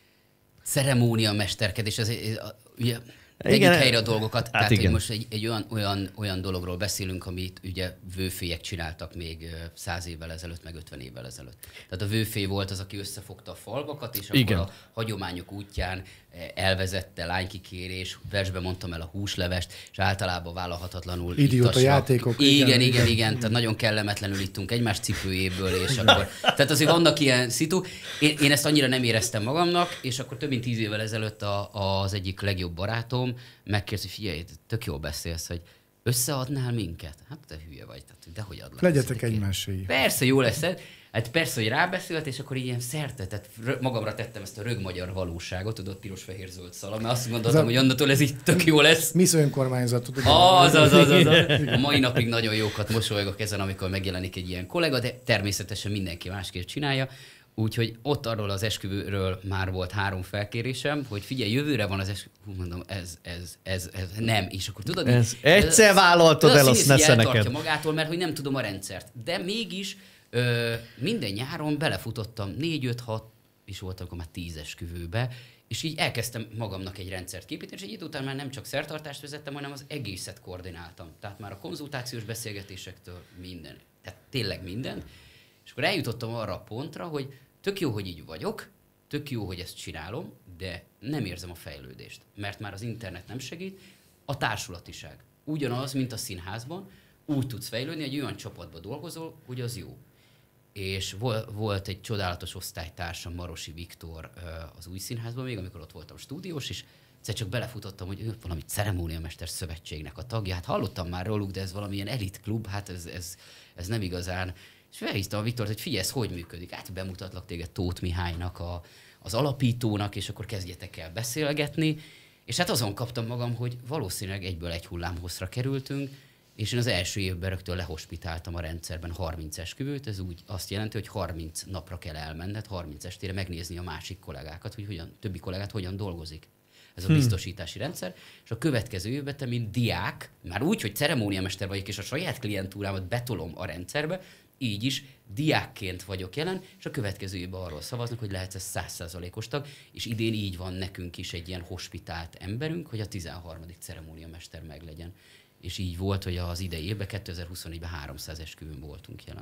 Speaker 2: ceremóniamesterkedés, ez, ez ugye... Tegyük helyre a dolgokat, hát tehát hogy most egy, egy olyan, olyan, olyan dologról beszélünk, amit ugye vőfélyek csináltak még száz évvel ezelőtt, meg ötven évvel ezelőtt. Tehát a vőfély volt az, aki összefogta a falvakat, és igen. akkor a hagyományok útján elvezette lánykikérés, versbe mondtam el a húslevest, és általában vállalhatatlanul
Speaker 3: idióta játékok.
Speaker 2: Igen, igen, igen, igen, tehát nagyon kellemetlenül ittunk egymás cipőjéből, és akkor... Tehát azért vannak ilyen szitu. Én, én ezt annyira nem éreztem magamnak, és akkor több mint tíz évvel ezelőtt a, az egyik legjobb barátom megkérdezi, hogy figyelj, tök jól beszélsz, hogy összeadnál minket? Hát te hülye vagy, tehát dehogy adlak.
Speaker 3: Legyetek egymásé.
Speaker 2: Persze, jó lesz. Hát persze, hogy rábeszélt, és akkor ilyen szerte, tehát magamra tettem ezt a rögmagyar valóságot, tudod, piros-fehér-zöld szala, mert azt gondoltam, hogy onnantól ez így tök jó lesz.
Speaker 3: Misz önkormányzat, tudod?
Speaker 2: Az, az, az, az, az. A mai napig nagyon jókat mosolygok ezen, amikor megjelenik egy ilyen kollega, de természetesen mindenki másképp csinálja. Úgyhogy ott arról az esküvőről már volt három felkérésem, hogy figyelj, jövőre van az esküvő, hú, mondom, ez, ez, ez, ez, nem. És akkor tudod,
Speaker 1: ez egyszer vállaltad el, azt nesze neked.
Speaker 2: magától, mert hogy nem tudom a rendszert. De mégis ö, minden nyáron belefutottam négy, öt, hat, is volt akkor már tíz esküvőbe, és így elkezdtem magamnak egy rendszert képíteni, és egy idő után már nem csak szertartást vezettem, hanem az egészet koordináltam. Tehát már a konzultációs beszélgetésektől minden. Tehát tényleg minden. És akkor eljutottam arra a pontra, hogy tök jó, hogy így vagyok, tök jó, hogy ezt csinálom, de nem érzem a fejlődést, mert már az internet nem segít, a társulatiság. Ugyanaz, mint a színházban, úgy tudsz fejlődni, egy olyan csapatban dolgozol, hogy az jó. És volt egy csodálatos osztálytársam, Marosi Viktor az Új Színházban még, amikor ott voltam stúdiós, és egyszer csak belefutottam, hogy ő valami ceremóniamester szövetségnek a tagja. Hát hallottam már róluk, de ez valamilyen elitklub, hát ez, ez, ez nem igazán. És felhívtam a Viktort, hogy figyelj, ez hogy működik? Hát bemutatlak téged Tóth Mihálynak, a, az alapítónak, és akkor kezdjetek el beszélgetni. És hát azon kaptam magam, hogy valószínűleg egyből egy hullámhosszra kerültünk, és én az első évben rögtön lehospitáltam a rendszerben harminc esküvőt, ez úgy azt jelenti, hogy harminc napra kell elmenned, harminc estére megnézni a másik kollégákat, hogy hogyan, többi kollégát hogyan dolgozik. Ez a hmm. biztosítási rendszer, és a következő évben te, mint diák, már úgy, hogy ceremóniamester vagyok, és a saját klientúrámat betolom a rendszerbe, így is diákként vagyok jelen, és a következő évben arról szavaznak, hogy lehetsz száz százalékos tag, és idén így van nekünk is egy ilyen hospitált emberünk, hogy a tizenharmadik ceremóniamester meglegyen. És így volt, hogy az idei évben, kétezer-huszonnégyben háromszáz esküvőn voltunk jelen.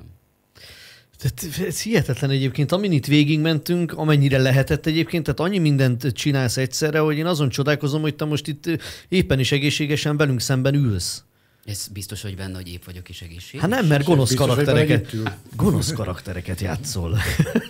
Speaker 1: Ez hihetetlen egyébként, amin itt végigmentünk, amennyire lehetett egyébként, tehát annyi mindent csinálsz egyszerre, hogy én azon csodálkozom, hogy te most itt éppen is egészségesen velünk szemben ülsz.
Speaker 2: Ez biztos, hogy benne, hogy épp vagyok is egészséges.
Speaker 1: Hát nem, mert gonosz biztos, karaktereket, gonosz karaktereket játszol.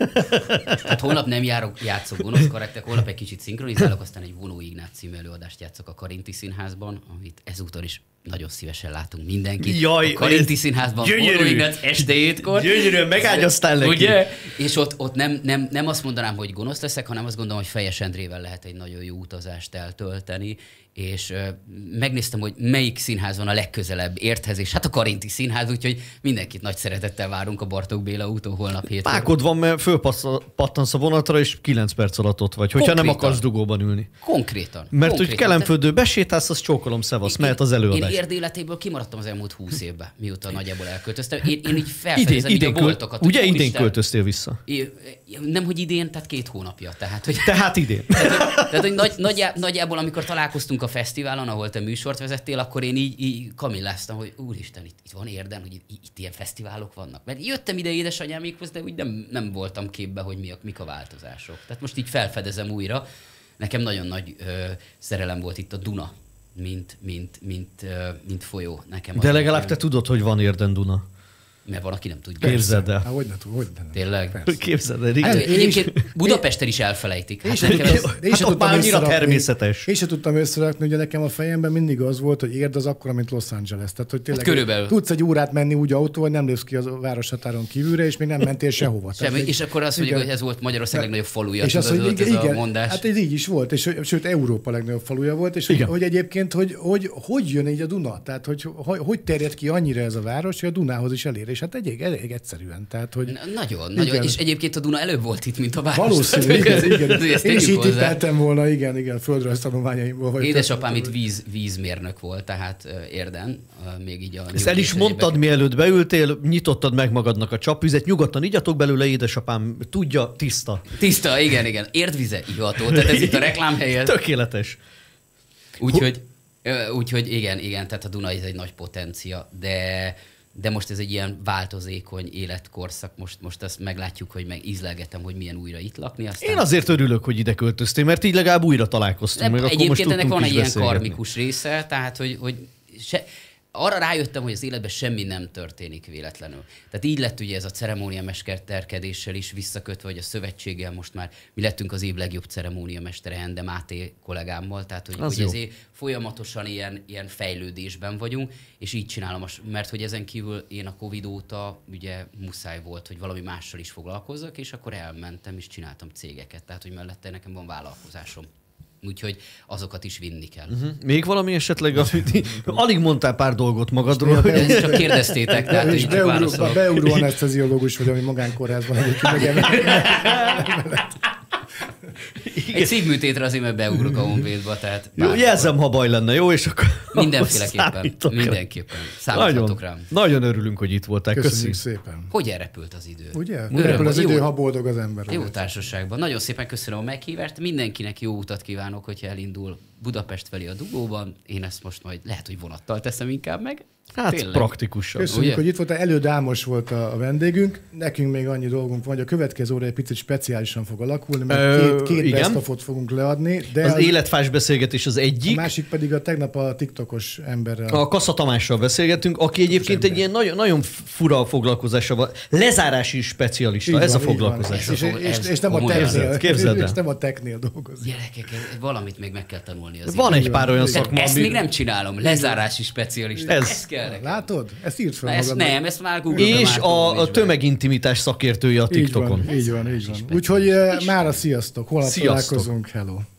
Speaker 2: Tehát holnap nem járok, játszok gonosz karakter, holnap egy kicsit szinkronizálok, aztán egy Vonó Ignác című előadást játszok a Karinti Színházban, amit ezúton is nagyon szívesen látunk mindenkit.
Speaker 1: Jaj,
Speaker 2: a Karinti Színházban Vonó Ignác este hétkor.
Speaker 1: Gyönyörűen megágyaztál neki.
Speaker 2: Ugye? És ott, ott nem, nem, nem azt mondanám, hogy gonosz leszek, hanem azt gondolom, hogy Fejes Endrével lehet egy nagyon jó utazást eltölteni, és uh, megnéztem, hogy melyik színház van a legközelebb érthez, és hát a Karinti Színház, úgyhogy mindenkit nagy szeretettel várunk a Bartók Béla úton holnap hétkor.
Speaker 1: Pákod van, mert fölpattansz a vonatra, és kilenc perc alatt ott vagy, hogyha konkrétan. Nem akarsz dugóban ülni.
Speaker 2: Konkrétan.
Speaker 1: Mert
Speaker 2: konkrétan.
Speaker 1: hogy Kelenföldön besétálsz, azt csókolom, szevasz, mehet az előadás.
Speaker 2: Én Érd életéből kimaradtam az elmúlt húsz évben, mióta nagyjából elköltöztem. Én, én így felfedezem idén, idén a boltokat.
Speaker 1: Ugye idén Isten, költöztél vissza?
Speaker 2: Én, nem, hogy idén, tehát két hónapja. Tehát, hogy,
Speaker 1: tehát idén.
Speaker 2: Tehát, tehát hogy nagy, nagyjá, nagyjából, amikor találkoztunk a fesztiválon, ahol te műsort vezettél, akkor én így, így kamilláztam, hogy úristen, itt, itt van Érden, hogy itt, itt ilyen fesztiválok vannak. Mert jöttem ide édesanyámékhoz, de úgy nem, nem voltam képbe, hogy mi a, mik a változások. Tehát most így felfedezem újra. Nekem nagyon nagy ö, szerelem volt itt a Duna, mint, mint, mint, ö, mint folyó. Nekem
Speaker 1: de legalább nekem... te tudod, hogy van Érden Duna.
Speaker 2: Mert van, aki nem tudja.
Speaker 1: Képzeld el.
Speaker 3: Há, hogy ne tud, hogy ne.
Speaker 2: Tényleg?
Speaker 1: Képzeld el.
Speaker 2: Hát, egyébként Budapesten is elfelejtik. Hát
Speaker 3: én,
Speaker 2: ez...
Speaker 3: én hát
Speaker 1: ott már annyira természetes.
Speaker 3: Én sem tudtam összerakni, ugye nekem a fejemben mindig az volt, hogy Érd az akkora, mint Los Angeles. Tehát, hogy tényleg
Speaker 2: hát körülbelül.
Speaker 3: Tudsz egy órát menni úgy autóval, nem lépsz ki a városhatáron kívülre, és még nem mentél sehova.
Speaker 2: Semmi,
Speaker 3: Tehát,
Speaker 2: és akkor azt mondjuk, hogy ez volt Magyarország legnagyobb faluja.
Speaker 3: És az, hogy
Speaker 2: igen,
Speaker 3: igen,
Speaker 2: ez a mondás.
Speaker 3: Hát ez így is volt, és sőt, Európa legnagyobb faluja volt, és hogy, hogy egyébként, hogy, hogy hogy jön így a Duna? Tehát, hogy hogy, hogy terjed ki annyira ez a város, hogy a Dunához is elér, és hát egy, elég egyszerűen. Tehát, hogy
Speaker 2: nagyon, nagyon. Igen. És egyébként a Duna előbb volt itt, mint a város.
Speaker 3: Valószínű, igen, igen. Én is így tippeltem volna, igen, igen, földrajztanulmányaimból. Vagy
Speaker 2: édesapám itt víz, vízmérnök volt, tehát Érden, még így a...
Speaker 1: Ezt el is mondtad, évek. Mielőtt beültél, nyitottad meg magadnak a csapvizet, nyugodtan igyatok belőle, édesapám, tudja, tiszta.
Speaker 2: Tiszta, igen, igen. Érdvize iható, tehát ez itt a reklámhelye.
Speaker 1: Tökéletes.
Speaker 2: Úgyhogy, úgyhogy igen, igen, tehát a Duna ez egy nagy potencia, de... De most ez egy ilyen változékony életkorszak, most, most azt meglátjuk, hogy meg ízlelgetem, hogy milyen újra itt lakni. Aztán...
Speaker 1: Én azért örülök, hogy ide költöztél, mert így legalább újra találkoztunk. Meg
Speaker 2: egyébként ennek van egy ilyen karmikus része, tehát hogy, hogy se, arra rájöttem, hogy az életben semmi nem történik véletlenül. Tehát így lett ugye ez a ceremóniamesterkedéssel is visszakötve, hogy a szövetséggel most már mi lettünk az év legjobb ceremóniamestere Ende Máté kollégámmal, tehát hogy, hogy ezért folyamatosan ilyen, ilyen fejlődésben vagyunk, és így csinálom, mert hogy ezen kívül én a Covid óta ugye muszáj volt, hogy valami mással is foglalkozzak, és akkor elmentem és csináltam cégeket, tehát hogy mellette nekem van vállalkozásom. Úgyhogy azokat is vinni kell. Uh-huh.
Speaker 1: Még valami esetleg, amit alig mondtál pár dolgot magadról.
Speaker 2: Ezt csak kérdeztétek, tehát
Speaker 3: és beugróan aneszteziológus vagy, ami magánkórházban egyébként
Speaker 2: Egy szívműtétre azért, mert beugrok a Honvédba, tehát...
Speaker 1: Jó, jelzem, ha baj lenne, jó? És akkor
Speaker 2: mindenféleképpen, mindenképpen. Számíthatok rám.
Speaker 1: Nagyon örülünk, hogy itt voltál.
Speaker 3: Köszönjük szépen.
Speaker 2: Hogy elrepült az idő?
Speaker 3: Ugye? Elrepül az idő, ha boldog az ember.
Speaker 2: Jó társaságban. Nagyon szépen köszönöm a meghívást. Mindenkinek jó utat kívánok, hogyha elindul Budapest felé a dugóban. Én ezt most majd lehet, hogy vonattal teszem inkább meg.
Speaker 1: Hát tényleg. Praktikusan.
Speaker 3: Köszönjük, ugye? Hogy itt volt. Elő Dámos volt a, a vendégünk. Nekünk még annyi dolgunk van, hogy a következő óra egy picit speciálisan fog alakulni, mert Ö, két, két best-of-ot fogunk leadni. De
Speaker 1: az,
Speaker 3: az
Speaker 1: életfás beszélgetés az egyik.
Speaker 3: A másik pedig a tegnap a TikTokos emberrel.
Speaker 1: A Kassa Tamással beszélgetünk, aki egyébként egy ilyen nagyon, nagyon fura foglalkozása van. Lezárási specialista, így ez van, a foglalkozás.
Speaker 3: És, és, és, és nem a technél, és nem a technél dolgozik.
Speaker 2: Gyerekek, valamit még meg kell tanulni. Az
Speaker 1: van egy pár olyan szakma.
Speaker 2: Ezt még nem csinálom. Lezárási specialista.
Speaker 1: Ez.
Speaker 3: Látod? Ezt írt fel
Speaker 2: ezt nem, ezt már Google-ben
Speaker 1: és a, a tömegintimitás szakértője a TikTokon.
Speaker 3: Így van, így van, így van. Úgyhogy mára sziasztok, holnap találkozunk, hello.